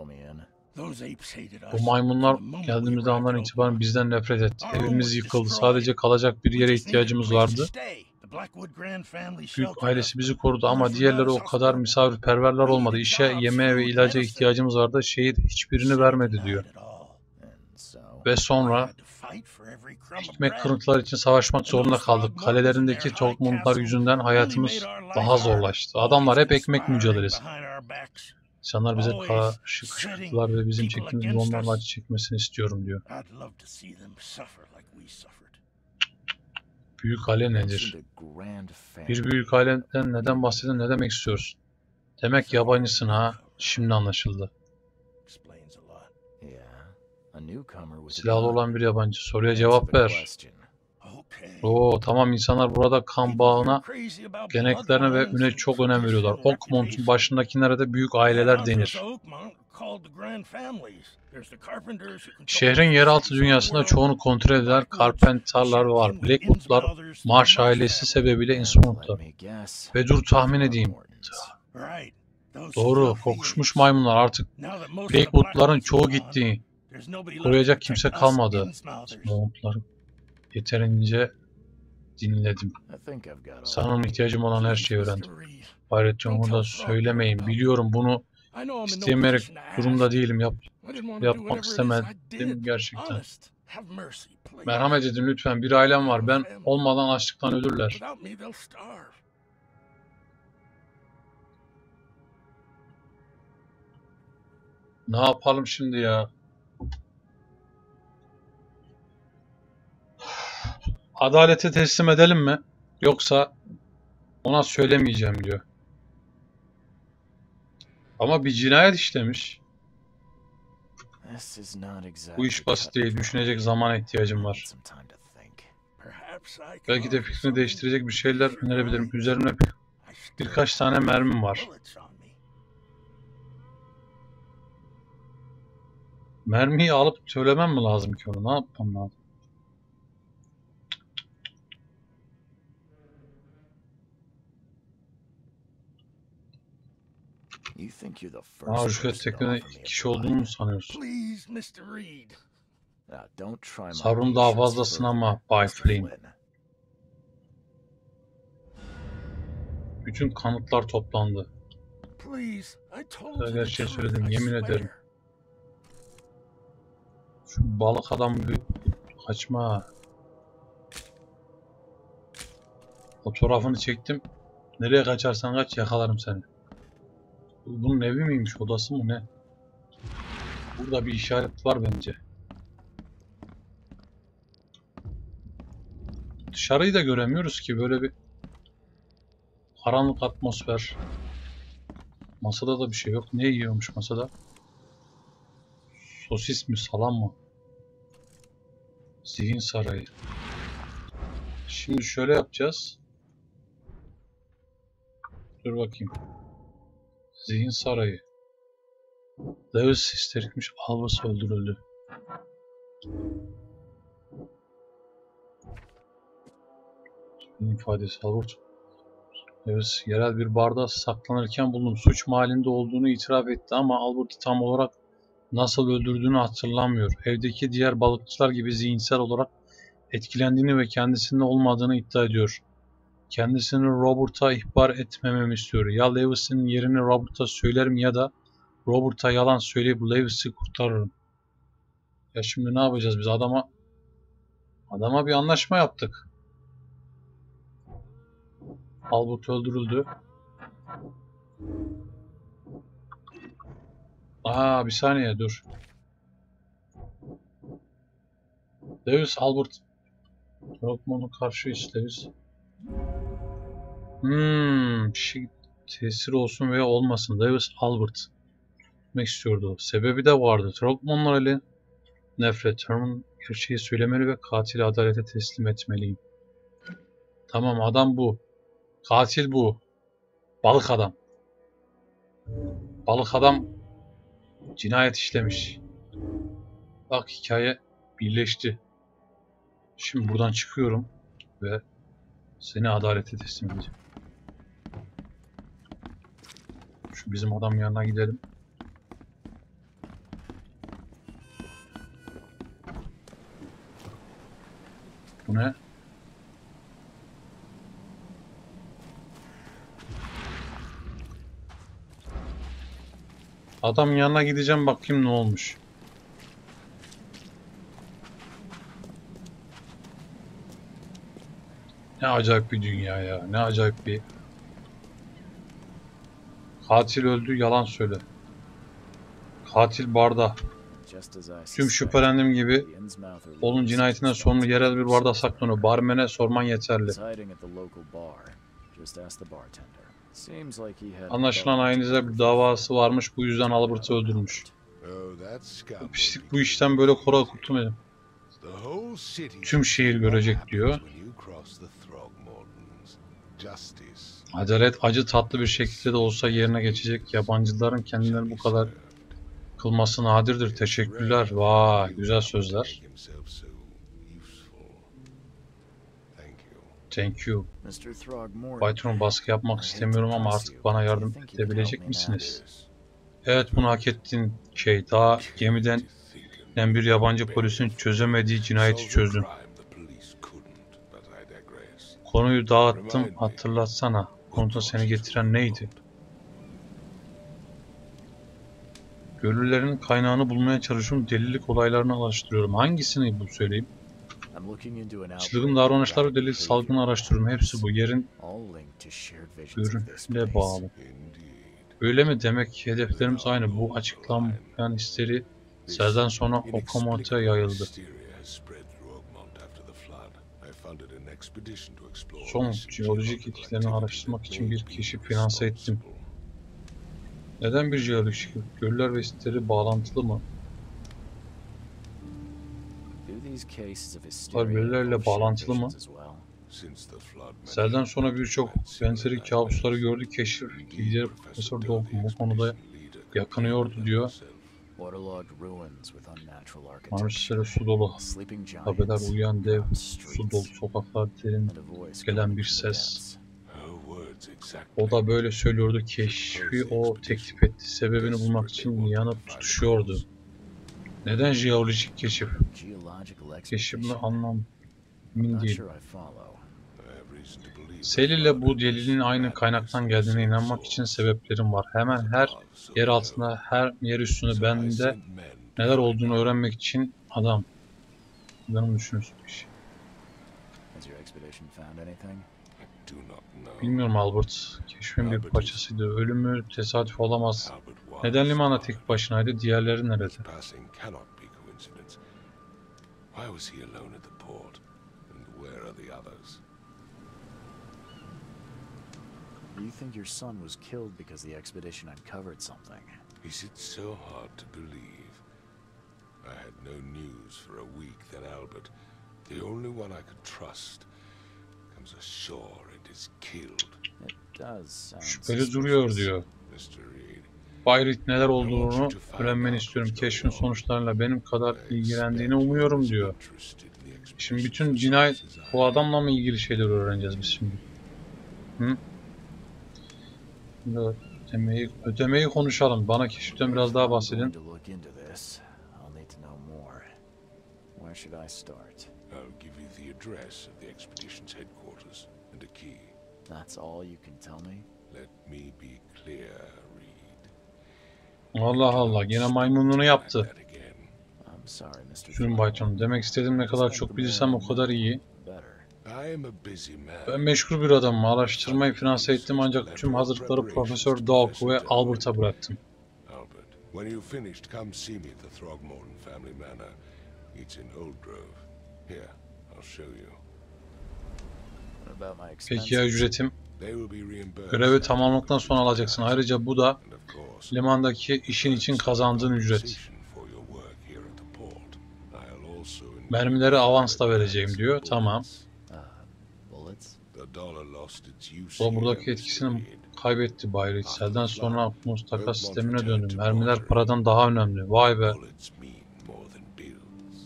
Bu maymunlar geldiğimizde andan itibaren bizden nefret etti. Evimiz yıkıldı. Sadece kalacak bir yere ihtiyacımız vardı. Büyük ailesi bizi korudu ama diğerleri o kadar misafirperverler olmadı. İşe, yemeğe ve ilaca ihtiyacımız vardı. Şehir hiçbirini vermedi diyor. Ve sonra ekmek kırıntıları için savaşmak zorunda kaldık. Kalelerindeki toplumlar yüzünden hayatımız daha zorlaştı. Adamlar hep ekmek mücadelesi. İnsanlar bize karşı kışkırttılar ve bizim çektiğimiz gibi onların acı çekmesini istiyorum diyor. Büyük aile nedir? Bir büyük aileden neden bahsedin, ne demek istiyorsun? Demek yabancısın ha. Şimdi anlaşıldı. Silahlı olan bir yabancı. Soruya cevap ver. Oo, tamam, insanlar burada kan bağına, geneklerine ve üne çok önem veriyorlar. Oakmont'un başındakilere de büyük aileler denir. Şehrin yeraltı dünyasında çoğunu kontrol eden Carpenter'lar var. Blackwood'lar, Marsh ailesi sebebiyle Innsmouth'ta. Ve dur tahmin edeyim. Doğru, kokuşmuş maymunlar artık. Blackwood'ların çoğu gitti. Koruyacak kimse kalmadı. Innsmouth'ları yeterince dinledim. Sanırım ihtiyacım olan her şeyi öğrendim. Hayret, onu da söylemeyin. Biliyorum, bunu istemeyerek durumda değilim. Yapmak istemedim gerçekten. Merhamet edin lütfen. Bir ailem var. Ben olmadan açlıktan ölürler. Ne yapalım şimdi ya? Adalete teslim edelim mi? Yoksa ona söylemeyeceğim diyor. Ama bir cinayet işlemiş. Bu iş basit değil. Düşünecek zamana ihtiyacım var. Belki de fikrini değiştirecek bir şeyler önerebilirim. Üzerimde birkaç tane mermim var. Mermiyi alıp söylemem mi lazım ki onu? Ne yapmam lazım? Rüşvet teklifinde iki kişi olduğunu mu sanıyorsun? Sabrını daha fazla sınama Bay Flynn. Bütün kanıtlar toplandı. Her şeyi söyledim, yemin ederim. Şu balık adam bir kaçma. Fotoğrafını çektim. Nereye kaçarsan kaç, yakalarım seni. Bunun evi miymiş, odası mı ne? Burada bir işaret var bence. Dışarıyı da göremiyoruz ki, böyle bir karanlık atmosfer. Masada da bir şey yok. Ne yiyormuş masada? Sosis mi, salam mı? Zihin sarayı. Şimdi şöyle yapacağız. Dur bakayım. Zihin sarayı. Lewis histerikmiş. Albus öldürüldü. İfadesi Albert. Lewis yerel bir barda saklanırken bulundu. Suç mahallinde olduğunu itiraf etti ama Albert'ı tam olarak nasıl öldürdüğünü hatırlamıyor. Evdeki diğer balıkçılar gibi zihinsel olarak etkilendiğini ve kendisinde olmadığını iddia ediyor. Kendisini Robert'a ihbar etmememi istiyor. Ya Lewis'in yerini Robert'a söylerim ya da Robert'a yalan söyleyip Lewis'i kurtarırım. Ya şimdi ne yapacağız biz? Adama bir anlaşma yaptık. Albert öldürüldü. Bir saniye dur. Lewis, Albert. Rockman'a karşıyız Lewis. Bir şey tesir olsun veya olmasın. Lewis Albert demek istiyordu. Sebebi de vardı. Rockman'la ile nefret. Herman gerçeği söylemeli ve katili adalete teslim etmeliyim. Tamam, adam bu. Katil bu. Balık adam. Balık adam cinayet işlemiş. Bak, hikaye birleşti. Şimdi buradan çıkıyorum ve seni adalete teslim edeceğim. Şu bizim adam yanına gidelim. Bu ne? Adam yanına gideceğim, bakayım ne olmuş. Ne acayip bir dünya ya. Ne acayip bir... Katil öldü, yalan söyle. Katil barda. Tüm şüphelendiğim gibi onun cinayetinden sorumlu yerel bir barda saklanıyor. Barmen'e sorman yeterli. Anlaşılan ailenizde bir davası varmış, bu yüzden Albert'ı öldürmüş. Bu pislik bu işten böyle kolay kurtulmayacak. Tüm şehir görecek diyor. Adalet acı tatlı bir şekilde de olsa yerine geçecek. Yabancıların kendilerini bu kadar kılması nadirdir. Teşekkürler. Vay, güzel sözler. Thank you. Baytron, baskı yapmak istemiyorum ama artık bana yardım edebilecek misiniz? Evet, bunu hak ettin şey. Daha gemiden bir yabancı polisin çözemediği cinayeti çözdün. Konuyu dağıttım, hatırlatsana. Konuda seni getiren neydi? Görülerin kaynağını bulmaya çalışıyorum. Delilik olaylarını araştırıyorum. Hangisini bu söyleyeyim? Çılgın davranışlar ve delilik salgını araştırıyorum. Hepsi bu. Yerin görünümle bağlı. Öyle mi? Demek hedeflerimiz aynı. Bu açıklanmayan histeri selden sonra Okamoto'ya yayıldı. Son jeolojik etkilerini araştırmak için bir keşif finanse ettim. Neden bir jeolojik? Göller ve histeri bağlantılı mı? Birbirleriyle bağlantılı mı? Selden sonra birçok benzeri kabusları gördü. Keşif lideri Profesör Dalton bu konuda yakınıyordu diyor. Tanrıçları su dolu, tabeler uyuyan dev, su dolu sokaklar, derin gelen bir ses. O da böyle söylüyordu. Keşfi o teklif etti. Sebebini bulmak için yanıp tutuşuyordu. Neden jeolojik keşif? Keşif mi anlam emin değil. Sel ile bu delilin aynı kaynaktan geldiğine inanmak için sebeplerim var. Hemen her yer altında, her yer üstünde bende neler olduğunu öğrenmek için adam. Adamın düşünürsün bir şey. Bilmiyorum Albert. Keşfin bir parçasıydı. Ölümü tesadüf olamaz. Neden limana tek başınaydı? Diğerleri nerede? Do you think your son was killed because the expedition uncovered something? Is it so hard to believe? I had no news for a week, then Albert, the only one I could trust, comes ashore and is killed. It does sound Şüpheli duruyor diyor. Bay Reed, neler olduğunu öğrenmeni istiyorum. Keşfin sonuçlarıyla benim kadar ilgilendiğini umuyorum diyor. Şimdi bütün cinayet bu adamla mı ilgili şeyler öğreneceğiz biz şimdi? Hı? Ödemeyi konuşalım. Bana keşiften biraz daha bahsedin. That's all you can tell me? Let me be clear, Reed. Allah Allah, gene maymunluğunu yaptı. That again. I'm sorry, Mr. Şunun baycanı. Demek istediğim ne kadar çok bilirsem o kadar iyi. Better. I am a busy man. Ben meşgul bir adamım. Araştırmayı finanse ettim ancak tüm hazırlıkları Profesör Dawk ve Albert'a bıraktım. Albert, when you've finished, come see me at the Throgmorton family manor. It's in Old Grove. Here, I'll show you. What about my expenses? Peki ya ücretim? They will be reimbursed. Görevi tamamladıktan sonra alacaksın. Ayrıca bu da And of course, limandaki işin için kazandığın ücret. for your work here at the port. I'll also Mermileri avansla vereceğim diyor. Tamam. Bullets? The dollar lost its use O here buradaki in etkisini this trade. kaybetti Bay Ritzel'den sonra Optimus takas sistemine döndü. Mermiler paradan daha önemli. Vay be. Bullets mean more than bills.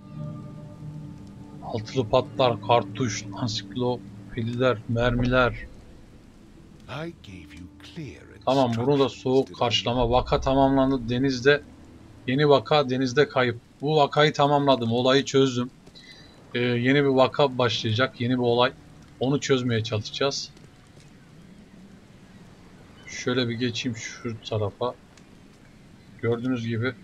Altılı patlar, kartuş, ansiklopediler, mermiler. I gave you clear Tamam, bunu da soğuk karşılama. Vaka tamamlandı. Denizde yeni vaka, denizde kayıp. Bu vakayı tamamladım. Olayı çözdüm. Yeni bir vaka başlayacak. Yeni bir olay. Onu çözmeye çalışacağız. Şöyle bir geçeyim şu tarafa. Gördüğünüz gibi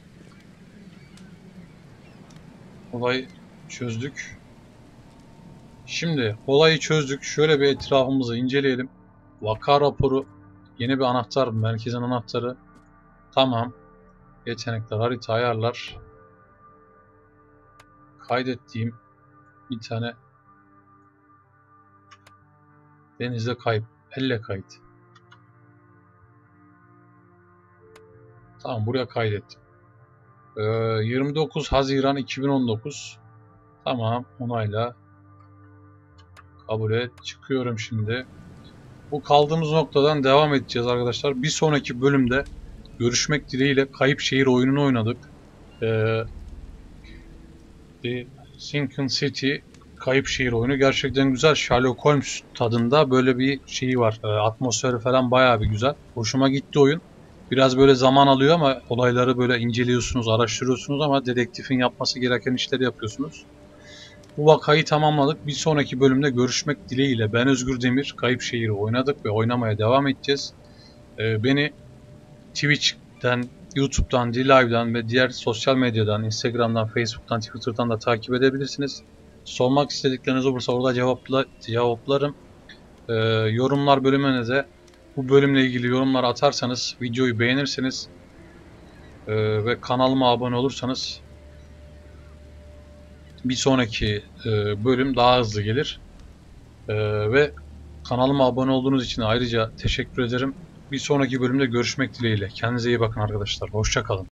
olayı çözdük. Şimdi olayı çözdük. Şöyle bir etrafımızı inceleyelim. Vaka raporu. Yeni bir anahtar. Merkezin anahtarı. Tamam. Yetenekler, harita, ayarlar. Kaydettiğim bir tane denizde kayıp. Elle kayıt. Tamam, buraya kaydettim. 29 Haziran 2019. Tamam, onayla. Kabul et. Çıkıyorum şimdi. Bu kaldığımız noktadan devam edeceğiz arkadaşlar. Bir sonraki bölümde görüşmek dileğiyle Kayıp Şehir oyununu oynadık. The Sinking City Kayıp Şehir oyunu gerçekten güzel. Sherlock Holmes tadında böyle bir şeyi var. Atmosferi falan bayağı bir güzel. Hoşuma gitti oyun. Biraz böyle zaman alıyor ama olayları böyle inceliyorsunuz, araştırıyorsunuz ama dedektifin yapması gereken işleri yapıyorsunuz. Bu vakayı tamamladık. Bir sonraki bölümde görüşmek dileğiyle. Ben Özgür Demir. Kayıp Şehir'i oynadık ve oynamaya devam edeceğiz. Beni Twitch'ten, YouTube'dan, D-Live'dan ve diğer sosyal medyadan, Instagram'dan, Facebook'tan, Twitter'dan da takip edebilirsiniz. Sormak istedikleriniz olursa orada cevaplarım. Yorumlar bölümüne de bu bölümle ilgili yorumlar atarsanız, videoyu beğenirseniz ve kanalıma abone olursanız bir sonraki bölüm daha hızlı gelir. Ve kanalıma abone olduğunuz için ayrıca teşekkür ederim. Bir sonraki bölümde görüşmek dileğiyle. Kendinize iyi bakın arkadaşlar. Hoşça kalın.